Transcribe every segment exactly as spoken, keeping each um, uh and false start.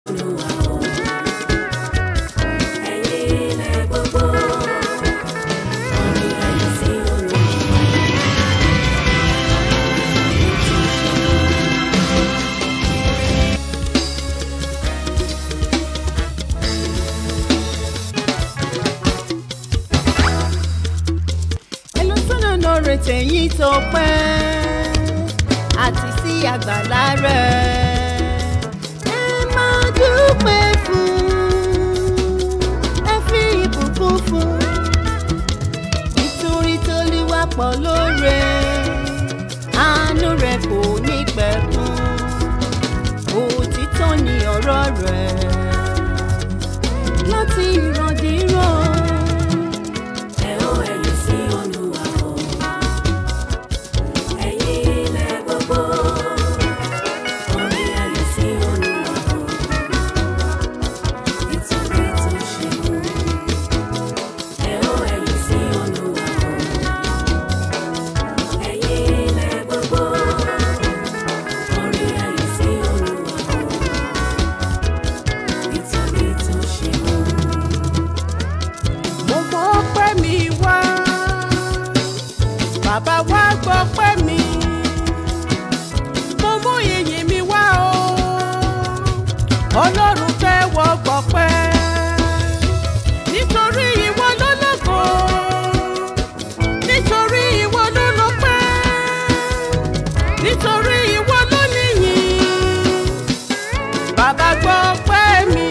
tẹ̀yìn tó pẹ́ àti sí àgbàlá rẹ̀ ẹ máa dúpẹ́ fún ẹ fi ìbùkún fún nítorí t'Olúwa pọ̀ lóore àánú rẹ̀ kò ní pẹ̀kun òtítọ́ ni ọ̀rọ̀ rẹ̀ láti ìrandíran. Bàbá wa gbọ́ pẹ́ mi, mo mú ìyìn mi wá o, Ọlọ́run tẹ́wọ́ gbọ́ pẹ́, nítorí ìwọ ló lógo, nítorí ìwọ ló lọ́pẹ́, nítorí ìwọ ló níyìn, bàbá gbọ́ pẹ́ mi.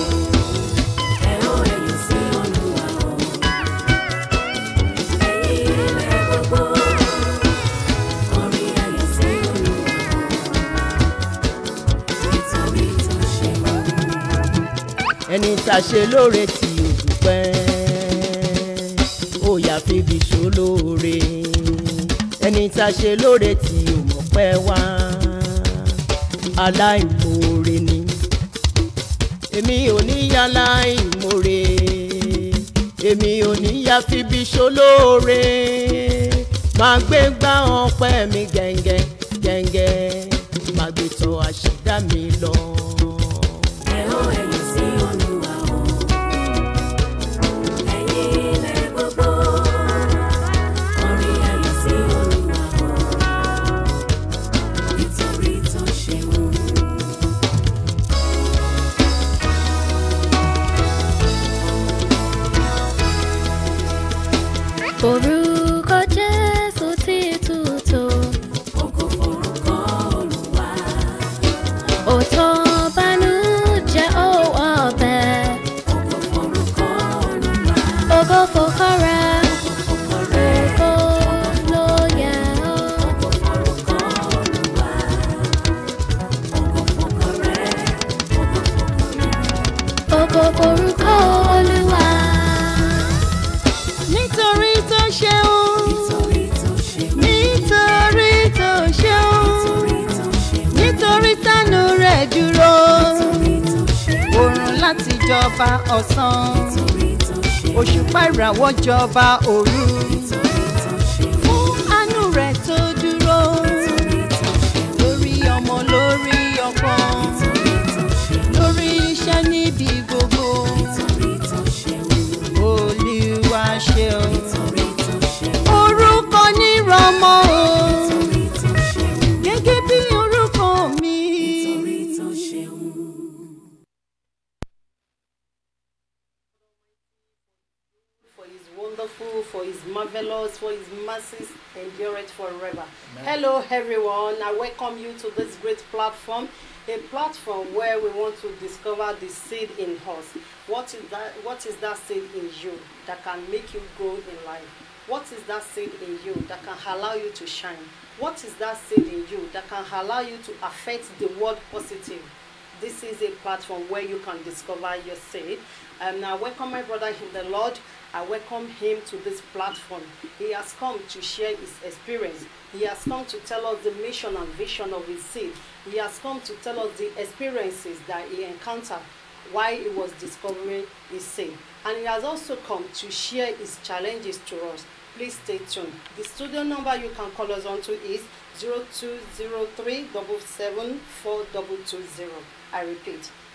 Ẹni tá ṣe lóore tí ò dúpẹ́ ó yá fìbí ṣolóore ẹni tá ṣe lóore tí ò mọ̀pẹ́ wá aláìmoore ni èmi ò ní yá láìmoore èmi ò ní yá fìbí ṣolóore máa gbé gbá ọpẹ́ mi gẹ́ngẹ́ gẹ́ngẹ́ máa gbé tọ̀ àṣìdá mi lọ. Orúkọ Jésù ti tútò, ògo forúkọ Olúwa. Ó tó bànújẹ́ ó ọbẹ̀, ògo forúkọ Olúwa. Ògo forúkọ rẹ̀, ògo ló yẹ ọ́. Ògo forúkọ Olúwa. Ògo forúkọ rẹ̀, ògo forúkọ Olúwa. Nítorí tó ṣeun, nítorí tó ṣeun, nítorí tánú rẹ̀ dúró, oòrùn láti jọba ọ̀sán, òṣùpá ìràwọ̀ jọba òru, fún àánú rẹ̀ tó dúró, lórí ọmọ lórí ọkọ, lórí iṣẹ́ níbi gbogbo. Olúwa ṣeun, orúkọ ní rọmọ o, gẹ́gẹ́ bí orúkọ mi. For his wonderful, for his marvelous, for his mercies endureth forever. Amen. Hello everyone, I welcome you to this great platform. A platform where we want to discover the seed in us. What is that? What is that seed in you that can make you grow in life? What is that seed in you that can allow you to shine? What is that seed in you that can allow you to affect the world positive? This is a platform where you can discover your seed. And I welcome my brother in the Lord. I welcome him to this platform. He has come to share his experience. He has come to tell us the mission and vision of his seed. He has come to tell us the experiences that he encountered while he was discovering his seed. And he has also come to share his challenges to us. Please stay tuned. The studio number you can call us on to is zero two zero three seven seven four two two zero. I repeat,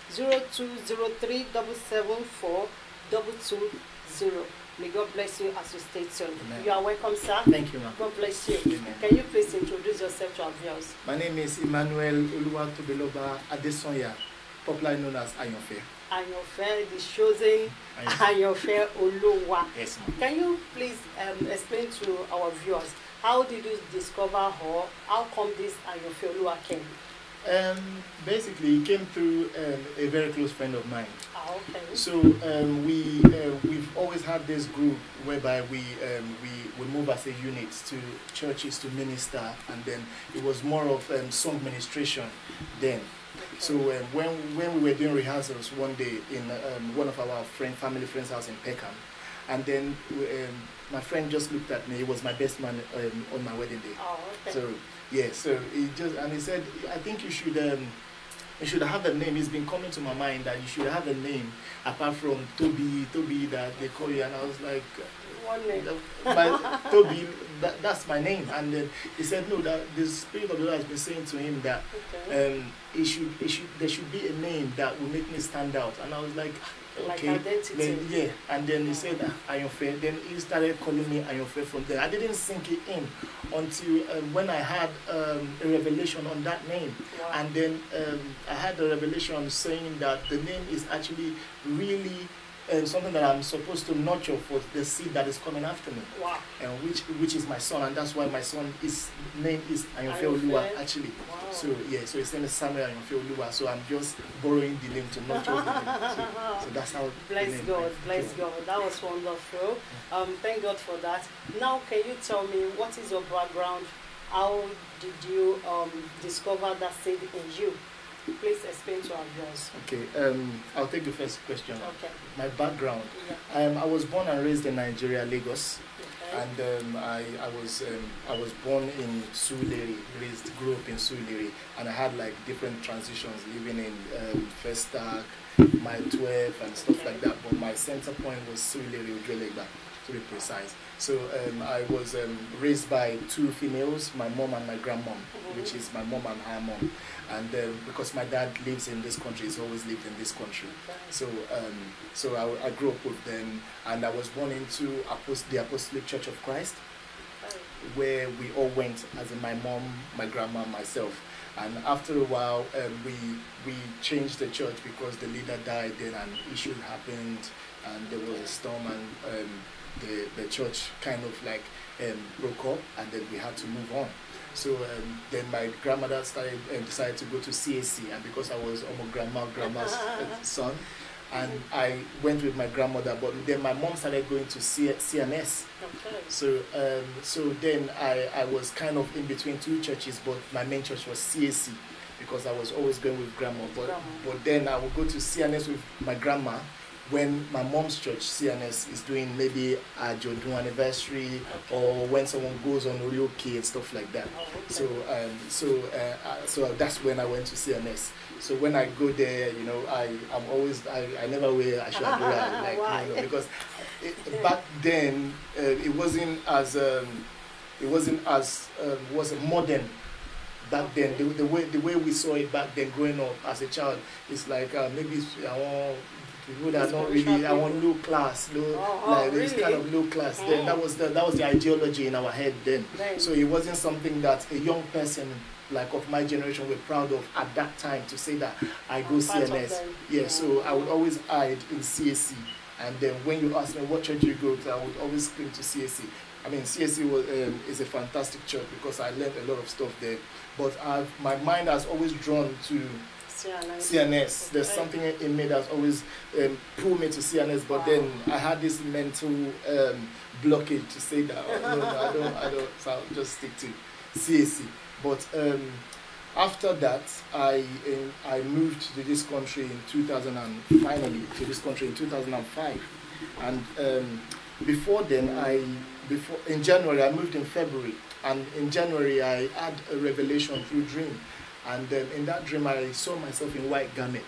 zero two zero three seven seven four two two zero. May God bless you as you stay tuned. Amen. You are welcome, sir. Thank you, ma'am. God bless you. Amen. Can you please introduce yourself to our viewers? My name is Emmanuel Oluwatobiloba Adesonya, popularly known as Ayonfe. Ayonfe, the chosen Ayonfe Oluwa. Yes, ma'am. Can you please um, explain to our viewers, how did you discover her? How come this Ayonfe Oluwa came? Um, basically, it came through um, a very close friend of mine. Ah, okay. So um, we uh, we've always had this group whereby we um, we we move as a unit to churches to minister, and then it was more of um, song ministration then. Okay. So um, when when we were doing rehearsals one day in um, one of our friend family friends' house in Peckham, and then um, my friend just looked at me. He was my best man um, on my wedding day. Oh, okay. So yeah, so he just and he said, I think you should um, you should have a name. It's been coming to my mind that you should have a name apart from Toby, Toby that they call you. And I was like, one name. My, Toby, that, that's my name. And then he said, no, that the Spirit of the Lord has been saying to him that Okay. um, it should, it should, there should be a name that will make me stand out. And I was like, okay, Like identity. then, yeah. And then he said uh, Ayonfe. Then he started calling me Ayonfe from there. I didn't sink it in until um, when I had um, a revelation on that name. Wow. And then um, I had a revelation saying that the name is actually really um, something that I'm supposed to nurture for the seed that is coming after me, Wow. and which which is my son, and that's why my son is name is Ayonfe Ayonfe. Oluwa actually. Wow. So yeah, so his name is Samuel Ayonfe Oluwa. So I'm just borrowing the name to nurture the name. So, so that's how. Bless the name God, came. bless God. That was wonderful. Um, thank God for that. Now, can you tell me what is your background? How did you um, discover that seed in you? Please explain to our viewers. Okay, um, I'll take the first question. Okay. My background. Yeah. Um, I was born and raised in Nigeria, Lagos. Okay. And um, I, I was um, I was born in Surulere, raised, grew up in Surulere, and I had like different transitions, living in um, Festac, Mile twelve, and stuff like that. But my center point was Surulere, Ujuelegba, to be precise. So um, I was um, raised by two females, my mom and my grandmom, Mm-hmm. which is my mom and her mom. And um, because my dad lives in this country, he's always lived in this country. So, um, so I, I grew up with them, and I was born into Apost the Apostolic Church of Christ, where we all went, as in my mom, my grandma, myself. And after a while, um, we we changed the church because the leader died. Then an issue happened, and there was a storm, and um, the the church kind of like um, broke up, and then we had to move on. So um, then my grandmother started and decided to go to C A C, and because I was almost grandma grandma's son, and I went with my grandmother. But then my mom started going to C N S. Okay. So um, so then I, I was kind of in between two churches, but my main church was C A C because I was always going with grandma. But Grandma. but then I would go to C N S with my grandma when my mom's church, C N S, is doing maybe a Jodun anniversary, Okay. or when someone goes on Orioke and stuff like that. Oh, okay. So um, so uh, uh, so that's when I went to C N S. So when I go there, you know, I I'm always I, I never wear ashwagandha, like Why? you know, because it, back then uh, it wasn't as um, it wasn't as um, was modern. Back then, the, the way the way we saw it back then, growing up as a child, it's like uh, maybe it's, I want people that are not really I want low class, low Oh, oh, like this really? kind of low class. Then Mm. that was the that was the ideology in our head then. Then. So it wasn't something that a young person like of my generation were proud of at that time to say that I go I'm part of C N S. them. Yeah, so I would always hide in C A C. And then when you ask me what church you go to, I would always scream to C A C. I mean, C A C was, um, is a fantastic church because I learned a lot of stuff there. But I've, my mind has always drawn to C N S. C N S. There's Okay. something in me that's always um, pulled me to C N S. But Wow. then I had this mental um, blockage to say that, oh, no, no, I don't, I don't. So I'll just stick to C A C. But um, after that, I um, I moved to this country in two thousand and finally to this country in two thousand five. And um, before then, I before in January I moved in February, and in January I had a revelation through dream, and um, in that dream I saw myself in white garments.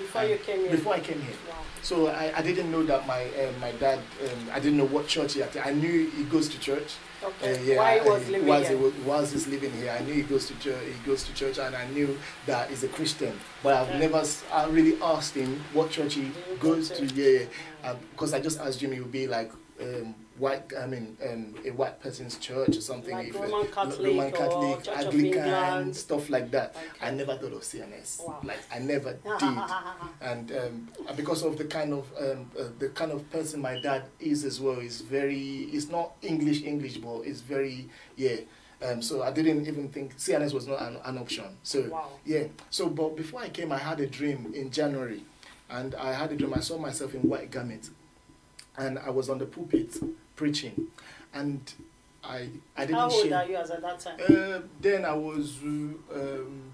Before And you came here? Before I came here. Wow. So I, I didn't know that my uh, my dad, um, I didn't know what church he attended. I knew he goes to church. Okay. Uh, yeah, Why he I- was living whilst here? he was, whilst he's living here, I knew he goes to church. He goes to church, and I knew that he's a Christian. But I've Okay. never s- I really asked him what church he Do you go goes to? to. Yeah, yeah. Um, because I just asked Jimmy, it would be like um, white. I mean, um, a white person's church or something. Like if, uh, Roman Catholic Roman or Catholic, Church of Anglican, England. stuff like that. Okay. I never thought of C N S. Wow. Like I never did. And um, because of the kind of um, uh, the kind of person my dad is as well, is very, it's not English English, but it's very, yeah. Um, so I didn't even think C N S was not an, an option. So Wow. yeah. So but before I came, I had a dream in January, and I had a dream. I saw myself in white garment, and I was on the pulpit preaching, and I I didn't How old share. are you as at that time? Uh, then I was. Uh, um,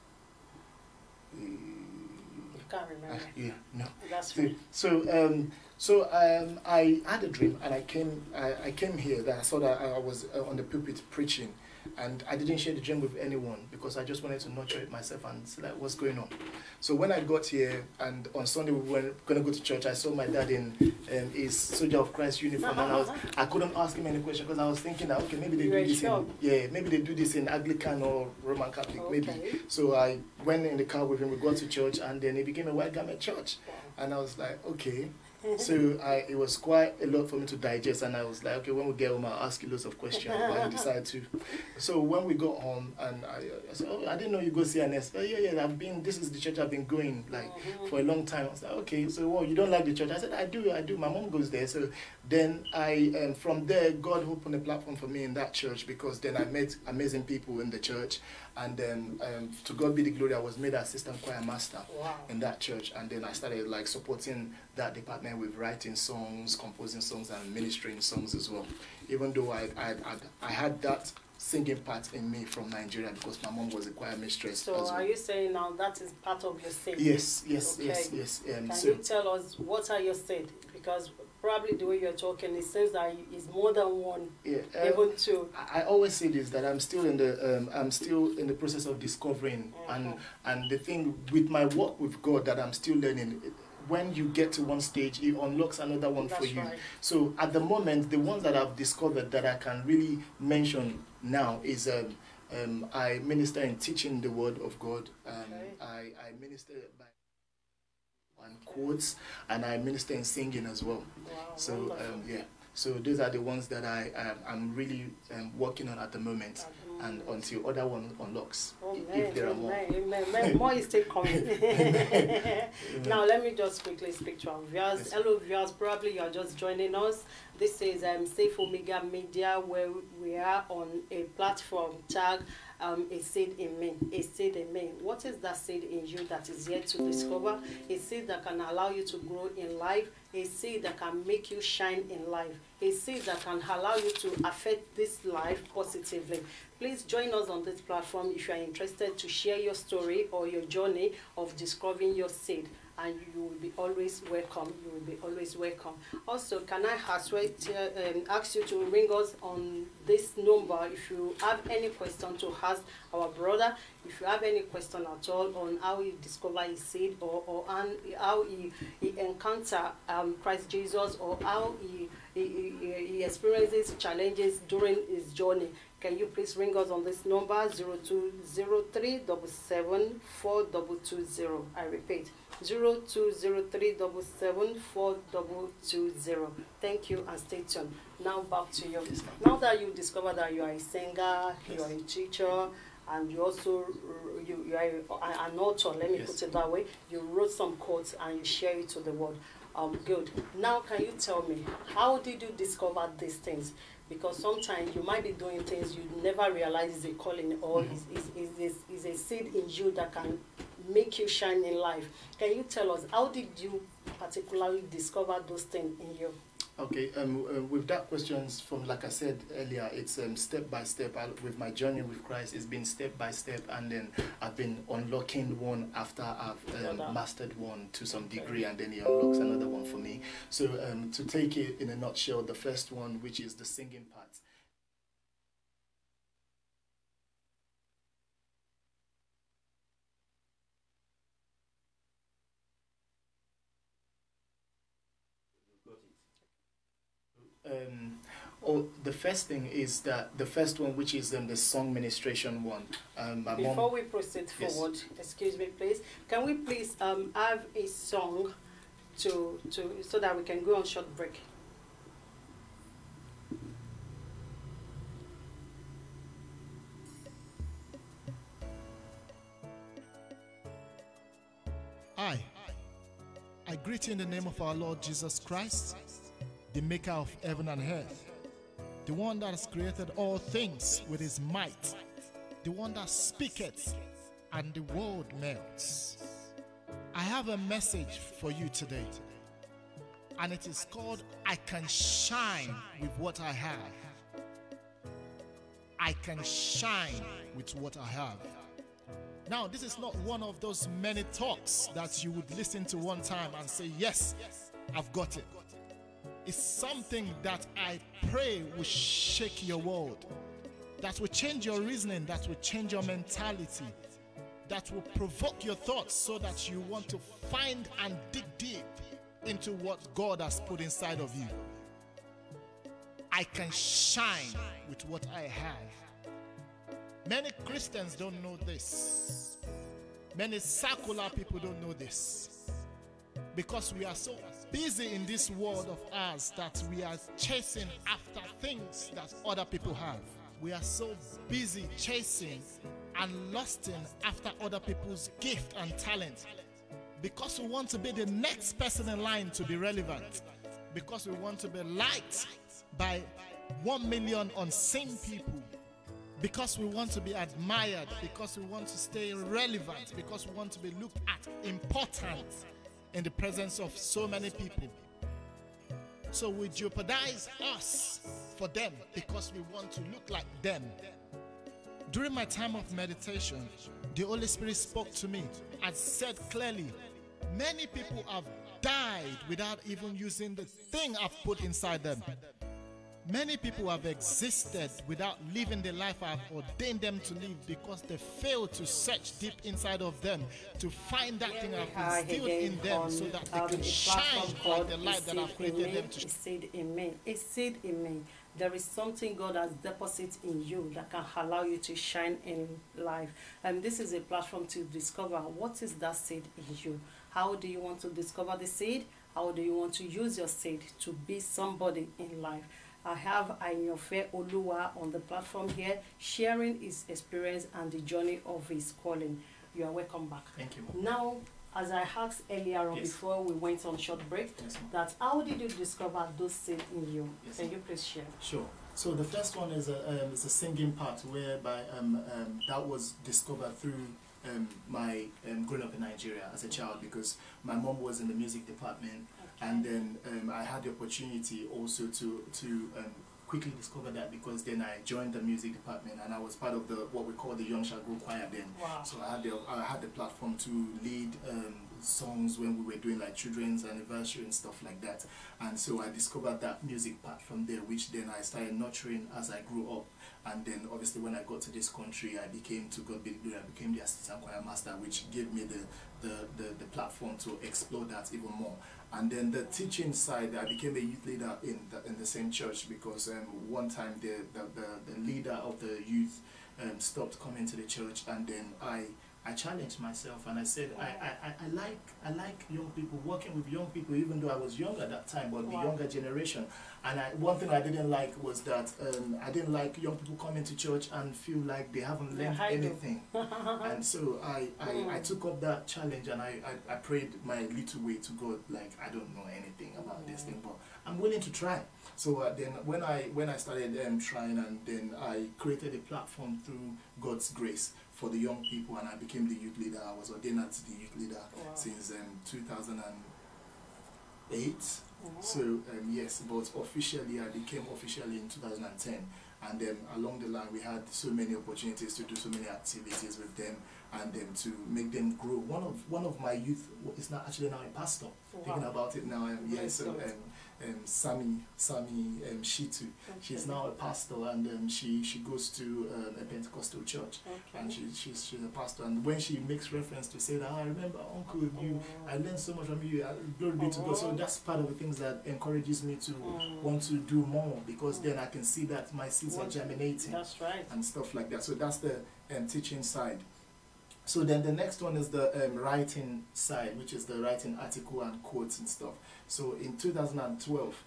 You can't remember. yeah, no. That's So, fine. so, um, so um, I had a dream, and I came, I, I came here. That I saw that I was uh, on the pulpit preaching, and I didn't share the dream with anyone because I just wanted to nurture it myself and see like what's going on. So when I got here, and on Sunday we were gonna go to church, I saw my dad in um, his Soldier of Christ uniform, and I was, I couldn't ask him any question because I was thinking that okay, maybe they You do were this sure? in, yeah, maybe they do this in Anglican or Roman Catholic, maybe. Okay. So I went in the car with him. We got to church, and then it became a white garment church. Wow. And I was like, okay. So I, it was quite a lot for me to digest, and I was like, okay, when we get home, I'll ask you lots of questions. But I decided to. So when we got home, and I, I said, oh, I didn't know you go C N S. Oh, yeah, yeah, I've been, this is the church I've been going, like, Mhm. for a long time. I was like, okay, so well, you don't like the church? I said, I do, I do. My mom goes there. So then I, um, from there, God opened a platform for me in that church, because then I met amazing people in the church. And then, um, to God be the glory, I was made assistant choir master Wow. in that church. And then I started like supporting that department with writing songs, composing songs, and ministering songs as well. Even though I, I, I, I had that singing part in me from Nigeria, because my mom was a choir mistress So as well. are you saying now that is part of your seed? Yes, yes, Okay. yes, yes. Um, Can so, you tell us what are your seed? Because probably the way you're talking, it seems that it's more than one, yeah, um, even two. I I always say this, that I'm still in the um, I'm still in the process of discovering, and Mhm. and the thing with my work with God that I'm still learning. When you get to one stage, it unlocks another one for That's you. right. So at the moment, the ones that I've discovered that I can really mention now is um, um, I minister in teaching the word of God. Um, Okay. I, I minister by and quotes, and I minister in singing as well. Wow, So wonderful. um, yeah, so those are the ones that I um, I'm really um, working on at the moment, At the and moment. until other one unlocks, Oh, if, man, if there are more. amen, amen, amen. More is still coming. Now, let me just quickly speak to our viewers. Yes. Hello, viewers. Probably you are just joining us. This is um, Safe Omega Media, where we are on a platform tag um, A Seed in Me. A Seed in Me. What is that seed in you that is yet to discover? A seed that can allow you to grow in life. A seed that can make you shine in life. A seed that can allow you to affect this life positively. Please join us on this platform if you are interested to share your story or your journey of discovering your seed, and you will be always welcome. You will be always welcome. Also, can I ask, wait, uh, um, ask you to ring us on this number if you have any question to ask our brother. If you have any question at all on how he discovered his seed, or, or on how he, he encounter um, Christ Jesus, or how he, he, he, he experiences challenges during his journey, can you please ring us on this number zero two zero three seven seven four two two zero. I repeat, zero two zero three seven seven four two two zero. Thank you, and stay tuned. Now back to you. Yes, ma'am. Now that you discovered that you are a singer, you are a teacher, and you also you, you are a, an author, let me Yes. put it that way, you wrote some quotes and you share it to the world. Um, good. Now, can you tell me, how did you discover these things? Because sometimes you might be doing things you never realize is a calling, or Mhm. is, is, is, is, is a seed in you that can make you shine in life. Can you tell us, how did you particularly discover those things in you? Okay, um, uh, with that questions from, like I said earlier, it's um, step by step. I, with my journey with Christ, it's been step by step, and then I've been unlocking one after I've um, Another. mastered one to some Okay. degree, and then he unlocks another one for me. So um, to take it in a nutshell, the first one, which is the singing part. Um, oh, the first thing is that the first one, which is um, the song ministration one. Um, my Before mom, we proceed Yes. forward, excuse me, please, can we please um, have a song to to so that we can go on short break? I, I greet you in the name of our Lord Jesus Christ, the maker of heaven and earth, the one that has created all things with his might, the one that speaketh and the world melts. I have a message for you today, and it is called I Can Shine with What I Have. I can shine with what I have. Now, this is not one of those many talks that you would listen to one time and say, yes, I've got it. It's something that I pray will shake your world, that will change your reasoning, that will change your mentality, that will provoke your thoughts so that you want to find and dig deep into what God has put inside of you. I can shine with what I have. Many Christians don't know this. Many secular people don't know this. Because we are so busy in this world of ours that we are chasing after things that other people have. We are so busy chasing and lusting after other people's gift and talent. Because we want to be the next person in line to be relevant. Because we want to be liked by one million unseen people. Because we want to be admired, because we want to stay relevant, because we want to be looked at important in the presence of so many people. So we jeopardize us for them because we want to look like them. During my time of meditation, the Holy Spirit spoke to me and said clearly, many people have died without even using the thing I've put inside them. Many people have existed without living the life I've ordained them to live because they failed to search deep inside of them to find that thing I've instilled in them so that they can shine like the light that I've created them to shine. It said amen. It said amen. There is something God has deposited in you that can allow you to shine in life. And this is a platform to discover what is that seed in you. How do you want to discover the seed? How do you want to use your seed to be somebody in life? I have Ayanfe Oluwa on the platform here, sharing his experience and the journey of his calling. You are welcome back. Thank you. Now, as I asked earlier on Yes. before we went on short break, Yes, that how did you discover those seeds in you? Yes, Can you please share? Sure. So the first one is a, um, is a singing part whereby um, um, that was discovered through um, my um, growing up in Nigeria as a child, because my mom was in the music department, Okay. and then um, I had the opportunity also to to um, quickly discover that, because then I joined the music department and I was part of the what we call the Young Shall Grow Choir then. Wow. So I had the I had the platform to lead um, songs when we were doing like children's anniversary and stuff like that. And so I discovered that music part from there, which then I started nurturing as I grew up. And then obviously when I got to this country, I became, to God be the glory, I became the assistant choir master, which gave me the, the, the, the platform to explore that even more. And then the teaching side, I became a youth leader in the, in the same church, because um, one time the, the, the, the leader of the youth um, stopped coming to the church, and then I I challenged myself and I said, I, I, I like I like young people, working with young people, even though I was young at that time, but Wow. the younger generation. And I, one thing I didn't like was that um, I didn't like young people coming to church and feel like they haven't learned Yeah, I do. anything. And so I, I, Mm. I took up that challenge, and I, I, I prayed my little way to God, like, I don't know anything about this thing, but I'm willing to try. So uh, then when I when I started um, trying, and then I created a platform through God's grace for the young people, and I became the youth leader. I was ordained as the youth leader Wow. since um, two thousand eight. Wow. So um, yes, but officially I became officially in two thousand ten, and then along the line we had so many opportunities to do so many activities with them, and then to make them grow. One of one of my youth is not actually now a pastor. Wow. Thinking about it now, um, yeah, Nice so God. um, um, Sammy, Sammy um, Shitu. She's now a pastor, and um, she she goes to um, a Pentecostal church, Okay. and she, she's she's a pastor. And when she makes reference to say that, "Ah, I remember Uncle, you, Oh. I learned so much from you. uh, Glory be to God." So Oh. that's part of the things that encourages me to Mm. want to do more, because then I can see that my seeds are What- germinating That's right. and stuff like that. So that's the um, teaching side. So then the next one is the um, writing side, which is the writing article and quotes and stuff. So in two thousand twelve,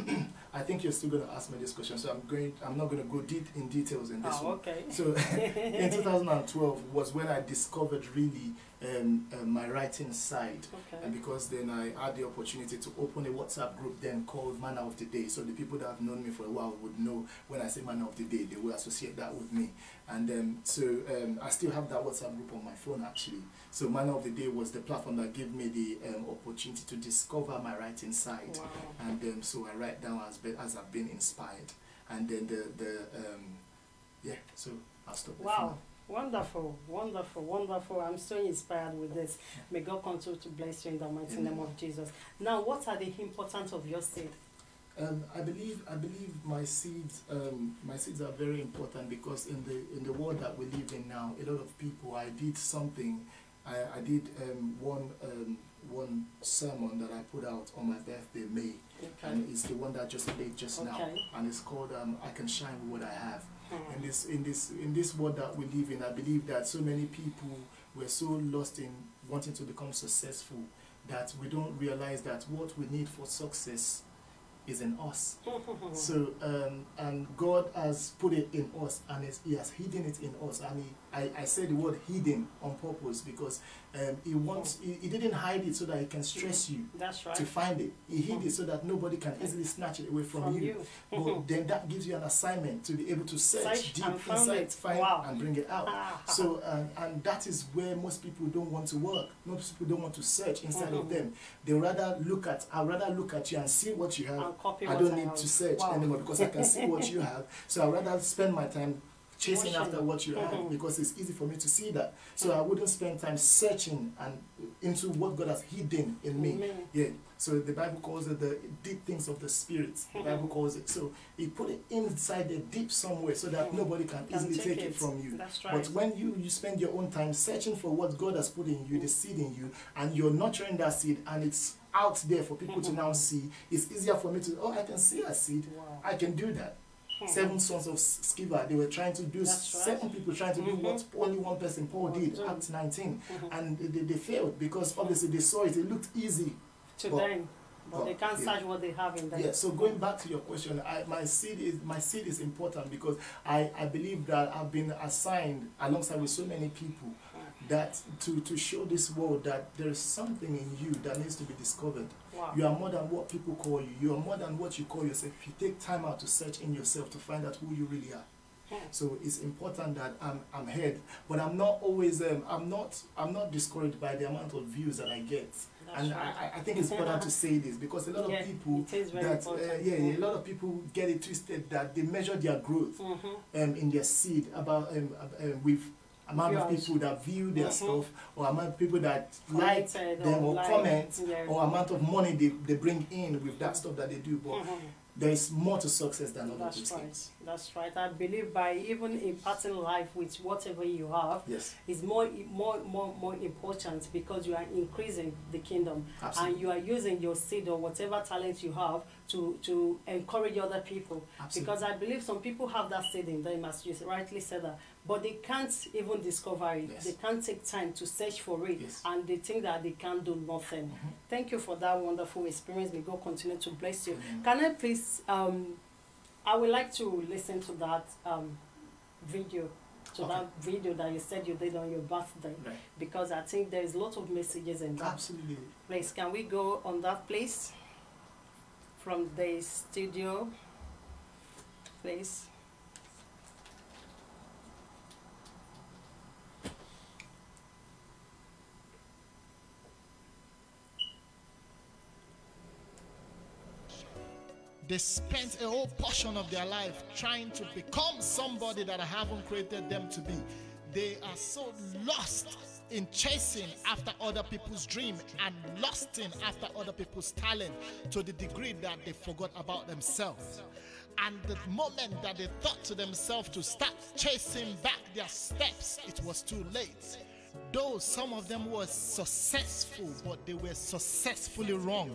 I think you're still going to ask me this question, so I'm going. I'm not going to go deep in details in this Oh, one. okay. So in two thousand twelve was when I discovered really um, uh, my writing side. Okay. And because then I had the opportunity to open a WhatsApp group then called Manna of the Day. So the people that have known me for a while would know when I say Manna of the Day, they will associate that with me. And um, so um, I still have that WhatsApp group on my phone actually. So Manna of the Day was the platform that gave me the um, opportunity to discover my writing side. Wow. And um, so I write down as, be- as I've been inspired. And then the, the um, yeah, so I'll stop there for Wow. now. Wonderful, wonderful, wonderful. I'm so inspired with this. May God continue to bless you in the mighty Amen. name of Jesus. Now, what are the importance of your seed? Um, I believe I believe my seeds um, my seeds are very important, because in the in the world that we live in now, a lot of people. I did something. I, I did um, one um, one sermon that I put out on my birthday, May, Okay. and it's the one that just played just now, Okay. and it's called um, "I Can Shine with What I Have." Hmm. In this in this in this world that we live in, I believe that so many people were so lost in wanting to become successful that we don't realize that what we need for success is in us. So um, and God has put it in us, and it's, He has hidden it in us. And he, I, I say the word hidden on purpose, because um, He wants he, he didn't hide it so that He can stress you That's right. to find it. He hid it so that nobody can easily snatch it away from, From you. you. But then that gives you an assignment to be able to search, Search deep and find inside, it. find Wow. and bring it out. Ah. So um, and that is where most people don't want to work. Most people don't want to search inside of Mhm. them. They rather look at. I rather look at you and see what you have. And copy I what don't I need have. to search Wow. anymore, because I can see what you have. So I rather spend my time chasing Watching. after what you have, Mhm. because it's easy for me to see that. So I wouldn't spend time searching and into what God has hidden in me. Amen. Yeah. So the Bible calls it the deep things of the spirit. The Bible calls it. So He put it inside the deep somewhere so that Mhm. nobody can Can easily take take it it. from you. That's right. But when you you spend your own time searching for what God has put in you, the seed in you, and you're nurturing that seed, and it's out there for people to now see, it's easier for me to, oh, I can see a seed. Wow. I can do that. Hmm. Seven sons of Sceva, they were trying to do, That's right. seven people trying to do Mhm. what only one person, Paul, Paul did, did. Acts nineteen. Mhm. And they, they failed, because obviously they saw it, it looked easy. To But- them, but but, they can't yeah. search what they have in them. Yeah, so going back to your question, I, my seed is my seed is important, because I, I believe that I've been assigned alongside with so many people that to, to show this world that there is something in you that needs to be discovered. Wow. You are more than what people call you. You are more than what you call yourself. If you take time out to search in yourself to find out who you really are. Hmm. So it's important that I'm I'm heard, but I'm not always um, I'm not I'm not discouraged by the amount of views that I get. That's And right. I, I think it's important to say this, because a lot Yeah, of people it is very that uh, important. yeah, yeah, a lot of people get it twisted that they measure their growth Mhm. um, in their seed about um, uh, um, with amount of Viewers. people that view their Mhm. stuff, or amount of people that like Commented them or like, comment, yeah. or amount of money they, they bring in with that stuff that they do. But Mhm. there is more to success than all of That's those right. things. That's right. I believe by even imparting life with whatever you have Yes, is more more more more important, because you are increasing the kingdom. Absolutely. And you are using your seed or whatever talent you have to to encourage other people. Absolutely. Because I believe some people have that seed in them, as you rightly said that, but they can't even discover it. Yes. They can't take time to search for it, Yes. and they think that they can't do nothing. Mhm. Thank you for that wonderful experience. May God continue to bless you. Amen. Can I please, um, I would like to listen to that um, video, to Okay. that video that you said you did on your birthday, Right. because I think there is a lot of messages in that. Absolutely. Please, can we go on that, please? From the studio, please. They spent a whole portion of their life trying to become somebody that I haven't created them to be. they are so lost in chasing after other people's dream and lusting after other people's talent to the degree that they forgot about themselves. And the moment that they thought to themselves to start chasing back their steps, it was too late. Though some of them were successful, but they were successfully wrong.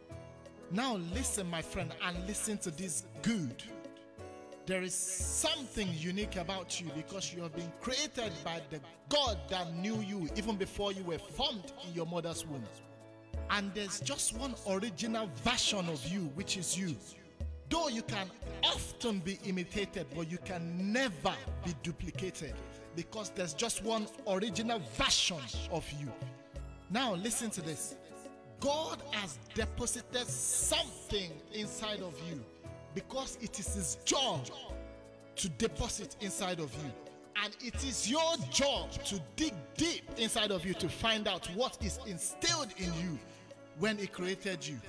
Now listen, my friend, and listen to this good. There is something unique about you because you have been created by the God that knew you even before you were formed in your mother's womb. And there's just one original version of you, which is you. Though you can often be imitated, but you can never be duplicated because there's just one original version of you. Now listen to this. God has deposited something inside of you because it is his job to deposit inside of you. And it is your job to dig deep inside of you to find out what is instilled in you when he created you.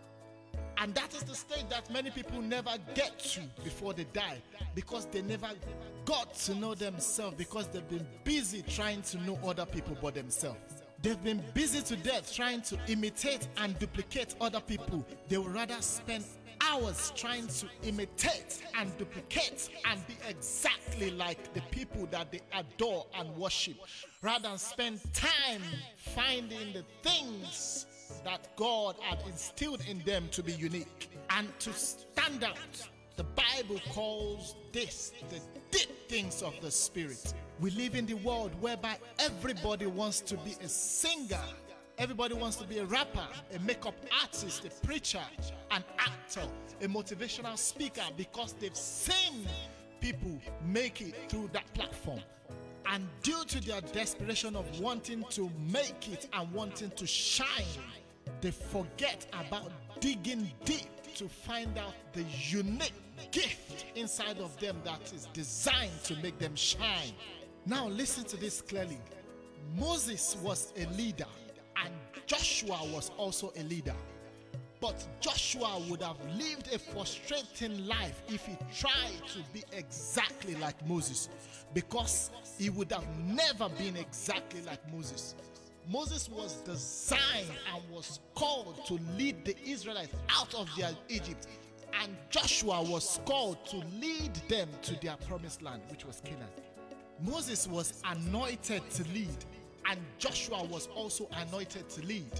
And that is the stage that many people never get to before they die, because they never got to know themselves, because they've been busy trying to know other people but themselves. They've been busy to death trying to imitate and duplicate other people. They would rather spend hours trying to imitate and duplicate and be exactly like the people that they adore and worship, rather than spend time finding the things that God had instilled in them to be unique and to stand out. The Bible calls this the deep things of the Spirit. We live in the world whereby everybody wants to be a singer. Everybody wants to be a rapper, a makeup artist, a preacher, an actor, a motivational speaker, because they've seen people make it through that platform. And due to their desperation of wanting to make it and wanting to shine, they forget about digging deep to find out the unique gift inside of them that is designed to make them shine. Now listen to this clearly. Moses was a leader and Joshua was also a leader. But Joshua would have lived a frustrating life if he tried to be exactly like Moses, because he would have never been exactly like Moses. Moses was designed and was called to lead the Israelites out of their Egypt, and Joshua was called to lead them to their promised land, which was Canaan. Moses was anointed to lead, and Joshua was also anointed to lead.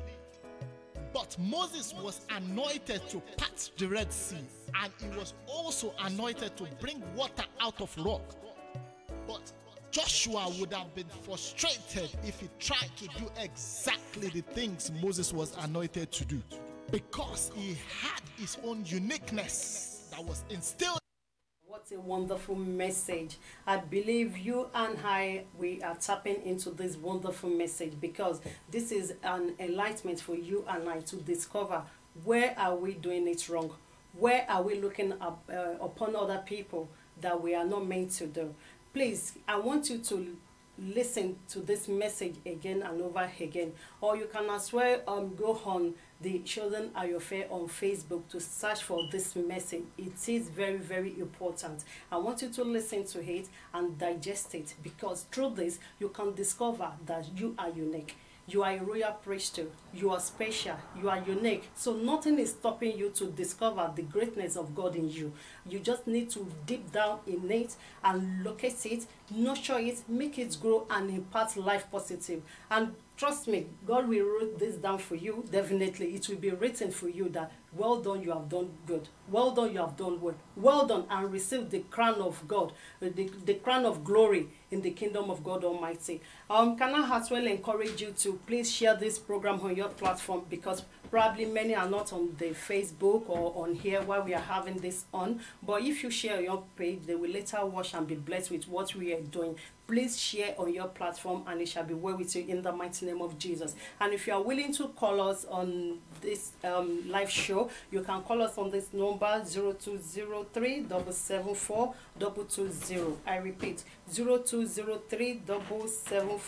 But Moses was anointed to part the Red Sea, and he was also anointed to bring water out of rock. But Joshua would have been frustrated if he tried to do exactly the things Moses was anointed to do, because he had his own uniqueness that was instilled. What a wonderful message. I believe you and I, we are tapping into this wonderful message, because this is an enlightenment for you and I to discover where are we doing it wrong, where are we looking up, uh, upon other people that we are not meant to do. Please, I want you to listen to this message again and over again, or you can as well um, go on the Children Are Your Fair on Facebook to search for this message. It is very, very important. I want you to listen to it and digest it, because through this you can discover that you are unique. You are a royal priesthood. You are special. You are unique. So nothing is stopping you to discover the greatness of God in you. You just need to deep down in it and locate it, nurture it, make it grow, and impart life positive. And trust me, God will write this down for you. Definitely, it will be written for you that, well done, you have done good. Well done, you have done well. Well done, and receive the crown of God, the, the crown of glory in the kingdom of God Almighty. Um, can I as well encourage you to please share this program on your platform, because probably many are not on the Facebook or on here while we are having this on. But if you share your page, they will later watch and be blessed with what we are doing. Please share on your platform, and it shall be well with you in the mighty name of Jesus. And if you are willing to call us on this um, live show, you can call us on this number zero two zero three, seven seven four, two two zero. I repeat, zero two zero three, seven seven four,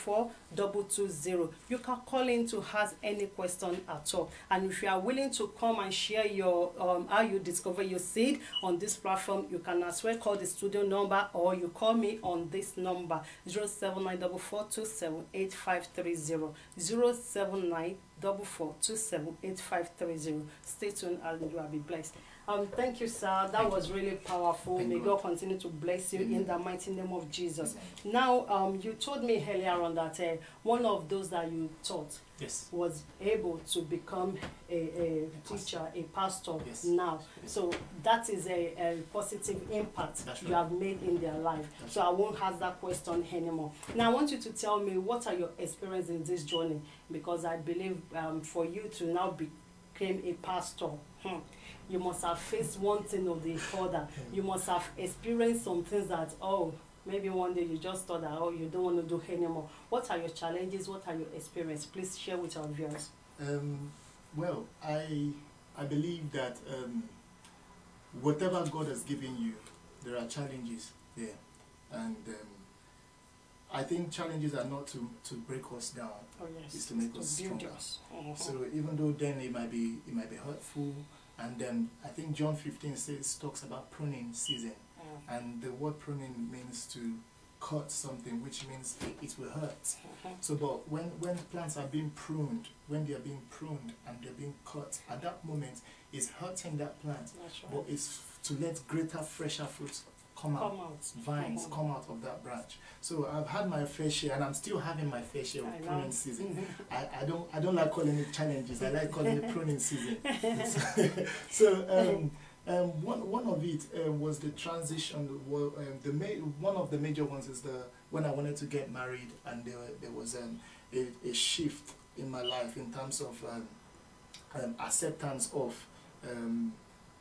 double two zero. You can call in to ask any question at all. And if you are willing to come and share your um, how you discover your seed on this platform, you can as well call the studio number, or you call me on this number zero seven nine four four two seven eight five three zero zero seven nine four four two seven eight five three zero. Stay tuned and you will be blessed. Um, thank you, sir. That thank was really powerful. May God. God continue to bless you. Amen. In the mighty name of Jesus. Amen. Now, um, you told me earlier on that uh, one of those that you taught yes. was able to become a, a teacher, a pastor yes. now. Yes. So that is a, a positive impact That's you right. have made in their life. That's so I won't ask that question anymore. Now, I want you to tell me, what are your experiences in this journey? Because I believe um, for you to now become a pastor, hmm, you must have faced one thing or the other. You must have experienced some things that, oh, maybe one day you just thought that, oh, you don't want to do anymore. What are your challenges? What are your experiences? Please share with our viewers. Um, well, I I believe that um, whatever God has given you, there are challenges there. And um, I think challenges are not to, to break us down. Oh, yes. It's to make to us stronger. Us. Uh-huh. So even though then it might be it might be hurtful, and then I think John fifteen says talks about pruning season, uh-huh. and the word pruning means to cut something, which means it, it will hurt. Uh-huh. So, but when when plants are being pruned, when they are being pruned and they're being cut, at that moment it's hurting that plant, That's right. but it's to let greater, fresher fruits come, Come out, out. vines Uh-huh. come out of that branch. So I've had my fair share, and I'm still having my fair share I of know. pruning season. I, I don't I don't like calling it challenges. I like calling it pruning season. so so um, um, one one of it uh, was the transition. Well, um, the ma- one of the major ones is the when I wanted to get married, and there there was um, a, a shift in my life in terms of um, um, acceptance of um,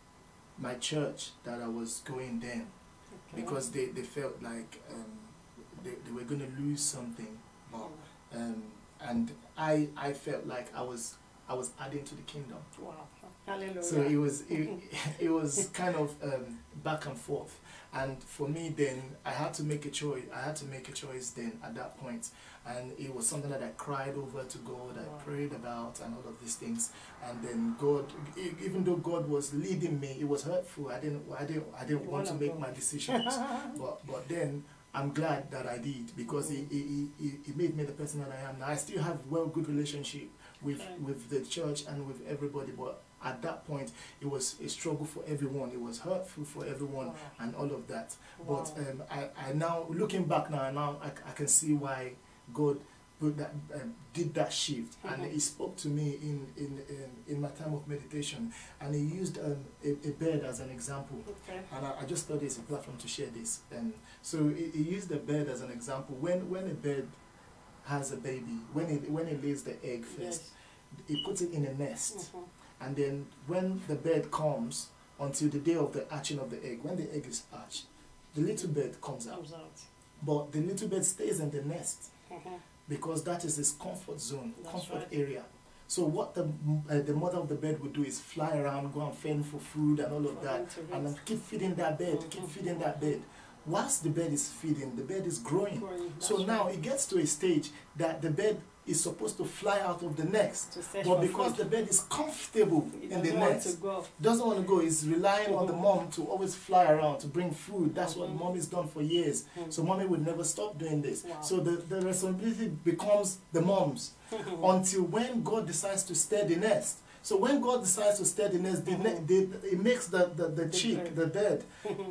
my church that I was going then. Okay. Because they, they felt like um, they, they were going to lose something, but, um, and I I felt like I was I was adding to the kingdom. Wow, hallelujah. So it was it, it was kind of um, back and forth, and for me then I had to make a choice. I had to make a choice then at that point, and it was something that I cried over to God. Wow. I prayed about and all of these things, and then God, e- even though God was leading me, it was hurtful. I didn't I didn't I didn't You want to wanna make go. my decisions, but but then I'm glad that I did, because Mm. it, it, it, it made me the person that I am now. I still have well good relationship with Okay. with the church and with everybody, but at that point it was a struggle for everyone. It was hurtful for everyone. Wow. And all of that. Wow. But um, I, I now looking back now, now I, I can see why God put that um, did that shift, Mhm. and He spoke to me in in in, in my time of meditation, and He used um, a, a bird as an example. Okay. And I, I just thought it's a platform to share this. And so he, he used the bird as an example. When when a bird has a baby, when it when it lays the egg first, Yes. it puts it in a nest, Mhm. and then when the bird comes until the day of the hatching of the egg, when the egg is hatched, the little bird comes out. Comes out. But the little bird stays in the nest Mhm. because that is his comfort zone, That's comfort right. area. So what the uh, the mother of the bird would do is fly around, go and fend for food and all of For that, them to eat. and then keep feeding that bird, keep Mhm. feeding that bird. Whilst the bird is feeding, the bird is growing. Growing, So that's now right. it gets to a stage that the bird is supposed to fly out of the nest, To search but for because food. the bird is comfortable He in the doesn't want nest, to go. doesn't want to go, is relying on the Mhm. mom to always fly around to bring food. That's what Mhm. mommy's done for years. Mhm. So mommy would never stop doing this. Wow. So the, the responsibility becomes the mom's until when God decides to stir the nest. So when God decides to stir the nest, the ne- Mhm. the, it makes the, the, the, The chick, bird. the bird,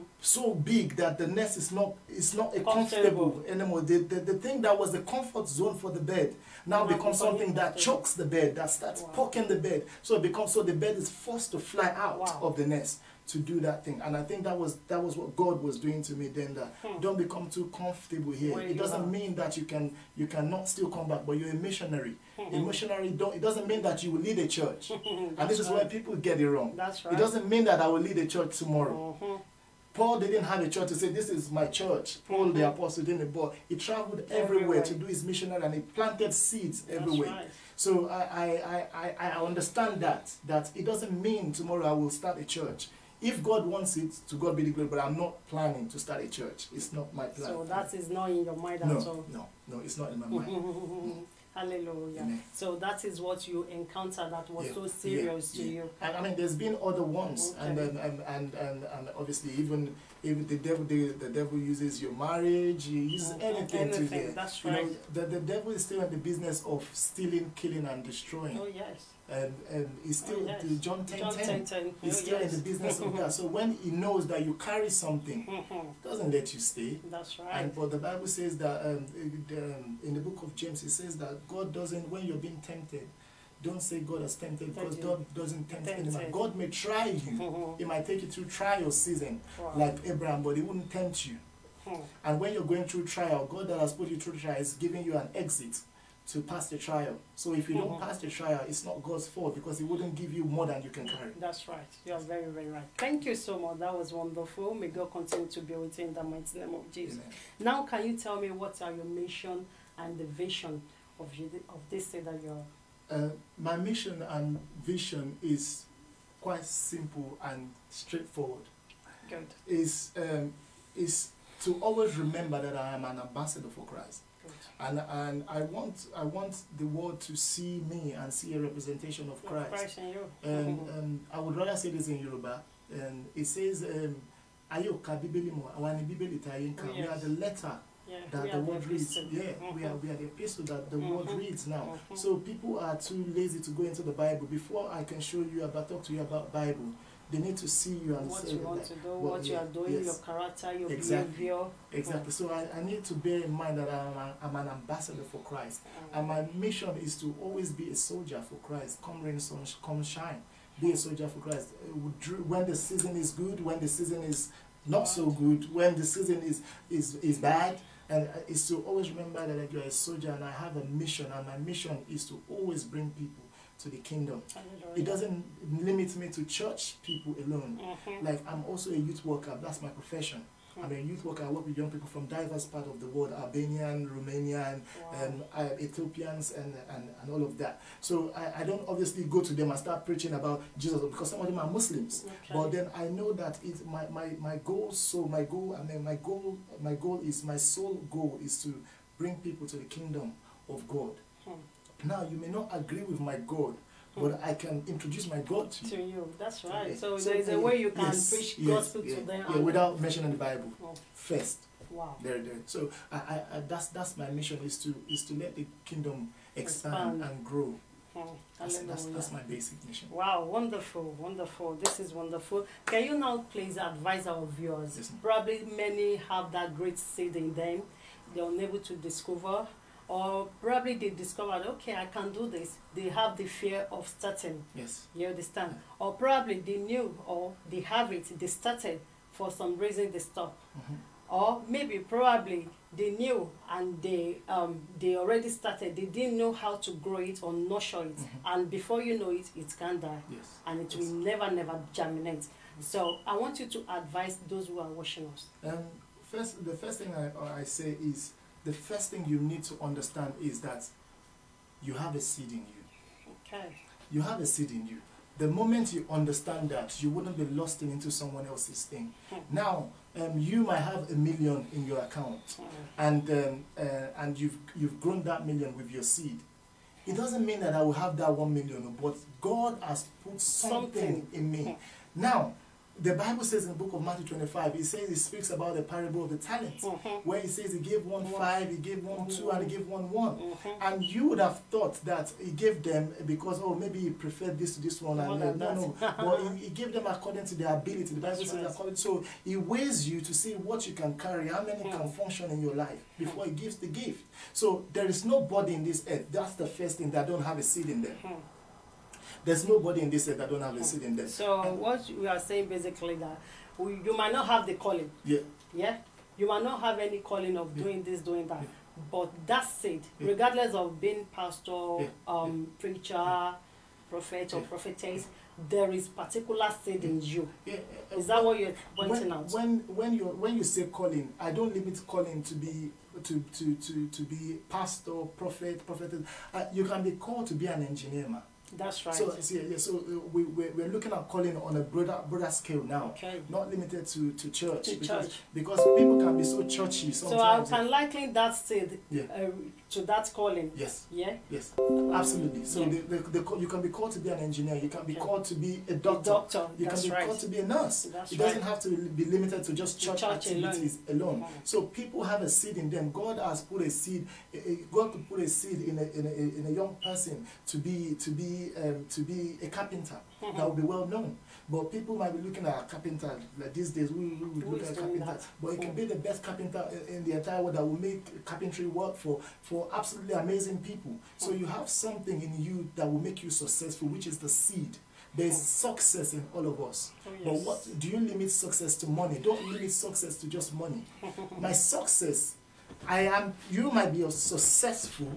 so big that the nest is not it's not a Comfortable. comfortable anymore. The, the, the thing that was the comfort zone for the bird now Now becomes becomes something that uncomfortable. chokes the bird, that starts Wow. poking the bird. So it becomes so the bird is forced to fly out Wow. of the nest to do that thing. And I think that was that was what God was doing to me then, that Hmm. don't become too comfortable here. Where It you doesn't are. mean that you can you cannot still come back, but you're a missionary. Mhm. A missionary don't it doesn't mean that you will lead a church. And this is where right. people get it wrong. That's right. It doesn't mean that I will lead a church tomorrow. Mhm. Paul didn't have a church to say, this is my church. Paul the Mhm. apostle didn't, but he traveled everywhere, Everywhere. to do his missionary, and he planted seeds That's everywhere. right. So I, I, I, I I understand that, that it doesn't mean tomorrow I will start a church. if God wants it, to God be the glory, but I'm not planning to start a church. It's not my plan. So that is not in your mind no, at all. No, no, it's not in my mind. Hallelujah. Amen. So that is what you encountered that was Yeah, so serious yeah, to yeah. you. And I mean, there's been other ones, Okay. and, um, and and and and obviously even even the devil the, the devil uses your marriage, he uses Mhm. anything, Anything, to the, that's you know, right. the, the devil is still in the business of stealing, killing, and destroying. Oh yes. And and he's still Oh, yes. the John ten John ten. ten ten. He's Oh, still yes. in the business of that. So when he knows that you carry something, Mhm. doesn't let you stay. That's right. And but the Bible says that um, it- um, in the book of James, it says that God doesn't, when you're being tempted, don't say God has tempted, because Thank you. God doesn't tempt Tempted. anyone. God may try you. Mhm. He might take you through trial season, Wow. like Abraham, but he wouldn't tempt you. Hmm. And when you're going through trial, God that has put you through trial is giving you an exit to pass the trial. So if you Mhm. don't pass the trial, it's not God's fault, because he wouldn't give you more than you can carry. That's right. You are very, very right. Thank you so much. That was wonderful. May God continue to be with you in the mighty name of Jesus. Amen. Now, can you tell me what are your mission and the vision of you, of this thing that you're? Uh, my mission and vision is quite simple and straightforward. Good. Is um, is to always remember that I am an ambassador for Christ, Good. and and I want I want the world to see me and see a representation of Christ. Christ in you. And Mhm. um, I would rather say this in Yoruba, and it says, um, "Ayoka Bibeli mo, awani Bibeli tayinka." Oh, We are yes. the letter Yeah, that we the are word reads. epistle. Yeah, we are Mhm. we are the epistle that the Mhm. word reads now. Mhm. So people are too lazy to go into the Bible. Before I can show you about talk to you about Bible, they need to see you and What say you want like, to do, what- what you yeah, are doing, yes. your character, your Exactly. behavior. Exactly. So I, I need to bear in mind that I'm, a, I'm an ambassador for Christ. And my mission is to always be a soldier for Christ. Come rain, sun, come shine. Be a soldier for Christ. Uh, would- When the season is good, when the season is not so good, when the season is, is, is bad, and uh, is to always remember that you're a soldier and I have a mission, and my mission is to always bring people to the kingdom. It doesn't limit me to church people alone. Mhm. Like, I'm also a youth worker. That's my profession. I'm a youth worker. I work with young people from diverse parts of the world: Albanian, Romanian, Wow. um, uh, Ethiopians, and, and and all of that. So I, I don't obviously go to them and start preaching about Jesus, because some of them are Muslims. Okay. But then I know that it my my my goal. So my goal. I mean, my goal. My goal is my sole goal is to bring people to the kingdom of God. Hmm. Now, you may not agree with my God, but I can introduce my God to you. To you, that's right. Okay. So, So, there is a uh, way you can yes, preach yes, gospel yeah, to them. yeah, and- without mentioning the Bible Oh, first. wow. There, there. So I, I, I, that's that's my mission, is to is to let the kingdom expand, Expand. and grow. Hmm. That's, that's Hallelujah. that's my basic mission. Wow, wonderful, wonderful. This is wonderful. Can you now please advise our viewers? Yes, ma'am. Probably many have that great seed in them. They're unable to discover, or probably they discovered, okay, I can do this. They have the fear of starting. Yes. You understand? Or probably they knew, or they have it, they started, for some reason they stopped. Mhm. Or maybe probably they knew and they um they already started, they didn't know how to grow it or nurture it, Mhm. and before you know it, it can die Yes. and it Yes. will never never germinate. So I want you to advise those who are watching us. Um, first, the first thing I, I say is, the first thing you need to understand is that you have a seed in you. Okay. You have a seed in you. The moment you understand that, you wouldn't be lost into someone else's thing. Hmm. Now, um, you might have a million in your account, Mm. and um, uh, and you've you've grown that million with your seed. It doesn't mean that I will have that one million, but God has put something, Something. in me. Hmm. Now, the Bible says in the book of Matthew twenty-five, it says, it speaks about the parable of the talents, Mhm. where he says he gave one One. five, he gave one two, and he gave one one. Mhm. And you would have thought that he gave them because, oh, maybe he preferred this to this one. More And, than uh, no, that. no. But he, he gave them according to their ability. The Bible That's says right. according. So he weighs you to see what you can carry, how many Hmm. can function in your life before he gives the gift. So there is nobody in this earth. That's the first thing, that don't have a seed in them. Hmm. There's nobody in this earth that don't have a seed in them. So what we are saying basically that we, you might not have the calling. Yeah. Yeah, you might not have any calling of Yeah. doing this, doing that, Yeah. but that said, Yeah. regardless of being pastor, Yeah. um, preacher, prophet or Yeah. prophetess, there is particular seed in you. Yeah. uh, Is that what you're pointing when, out? when when you when you say calling, I don't limit calling to be to to to, to be pastor, prophet, prophetess. Uh, you can be called to be an engineer, man. That's right. So, so, yeah, so uh, we, we're, we're looking at calling on a broader, broader scale now, Okay. not limited to, to church. To because, church. because people can be so churchy sometimes. So I can liken that seed Yeah. uh, to that calling. Yes. Yeah. Yes, absolutely. So Yeah. the, the, the, you can be called to be an engineer, you can be Yeah. called to be a doctor, doctor, you that's can be right. called to be a nurse. That's it doesn't right. have to be limited to just To church, church activities alone. Mm. So people have a seed in them. God has put a seed. eh, eh, God could put a seed in a, in a, in a young person to be to be um, to be a carpenter that will be well known. But people might be looking at a carpenter like these days. We, we would Who look is at a doing carpenter, that? but it can Mm. be the best carpenter in, in the entire world that will make carpentry work for for absolutely amazing people. So you have something in you that will make you successful, which is the seed. There's success in all of us. Oh, But yes. what do you limit success to money? Don't limit success to just money. My success, I am, you might be successful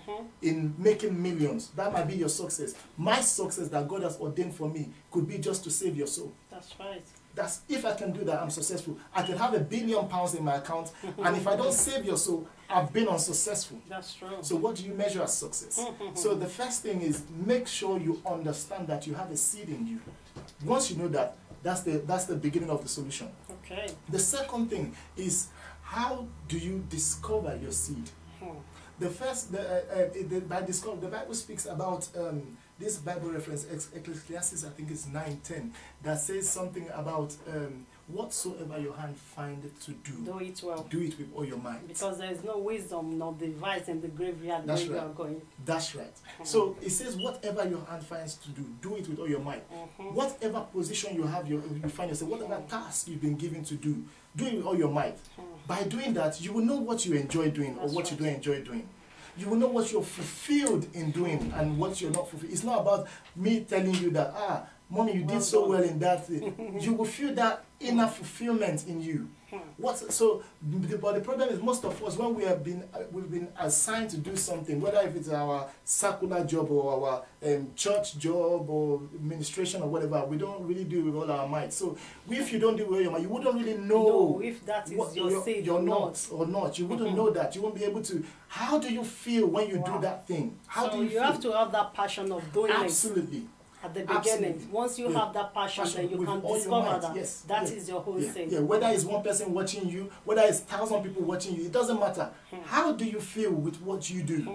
in making millions. That might be your success. My success that God has ordained for me could be just to save your soul. That's right. That's, if I can do that, I'm successful. I can have a billion pounds in my account, and if I don't save your soul, I've been unsuccessful. That's true. So what do you measure as success? So the first thing is make sure you understand that you have a seed in you. Once you know that, that's the, that's the beginning of the solution. Okay. The second thing is, how do you discover your seed? Hmm. The first, the, uh, uh, the, by discover, the Bible speaks about um, this Bible reference, Ex- Ecclesiastes, I think it's nine ten, that says something about um, whatsoever your hand find to do, Do it well. do it with all your might. Because there is no wisdom nor device in the graveyard That's where you right. are going. That's right. So it says, whatever your hand finds to do, do it with all your might. Mhm. Whatever position you have, your, you find yourself, whatever task you've been given to do, do it with all your might. By doing that, you will know what you enjoy doing or That's what you right. don't enjoy doing. You will know what you're fulfilled in doing and what you're not fulfilled. It's not about me telling you that, ah, mommy, you Well did so done. well in that thing. You will feel that inner fulfillment in you. What, so, the, but the problem is most of us, when we have been, uh, we've been assigned to do something, whether if it's our secular job or our um, church job or administration or whatever, we don't really do it with all our might. So if you don't do it with all your might, you wouldn't really know No, if that is what your you're, seed you're or not not. or not. You wouldn't know that. You won't be able to. How do you feel when you Wow. do that thing? How so do you, you feel? have to have that passion of doing it Absolutely. at the beginning. Absolutely. Once you Yeah. have that passion, Passion then you with can all your discover might, that yes, that yeah. is your whole Yeah, thing. yeah, whether it's one person watching you, whether it's thousand people watching you, it doesn't matter. How do you feel with what you do?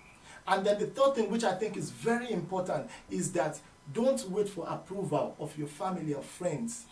And then the third thing, which I think is very important, is that don't wait for approval of your family or friends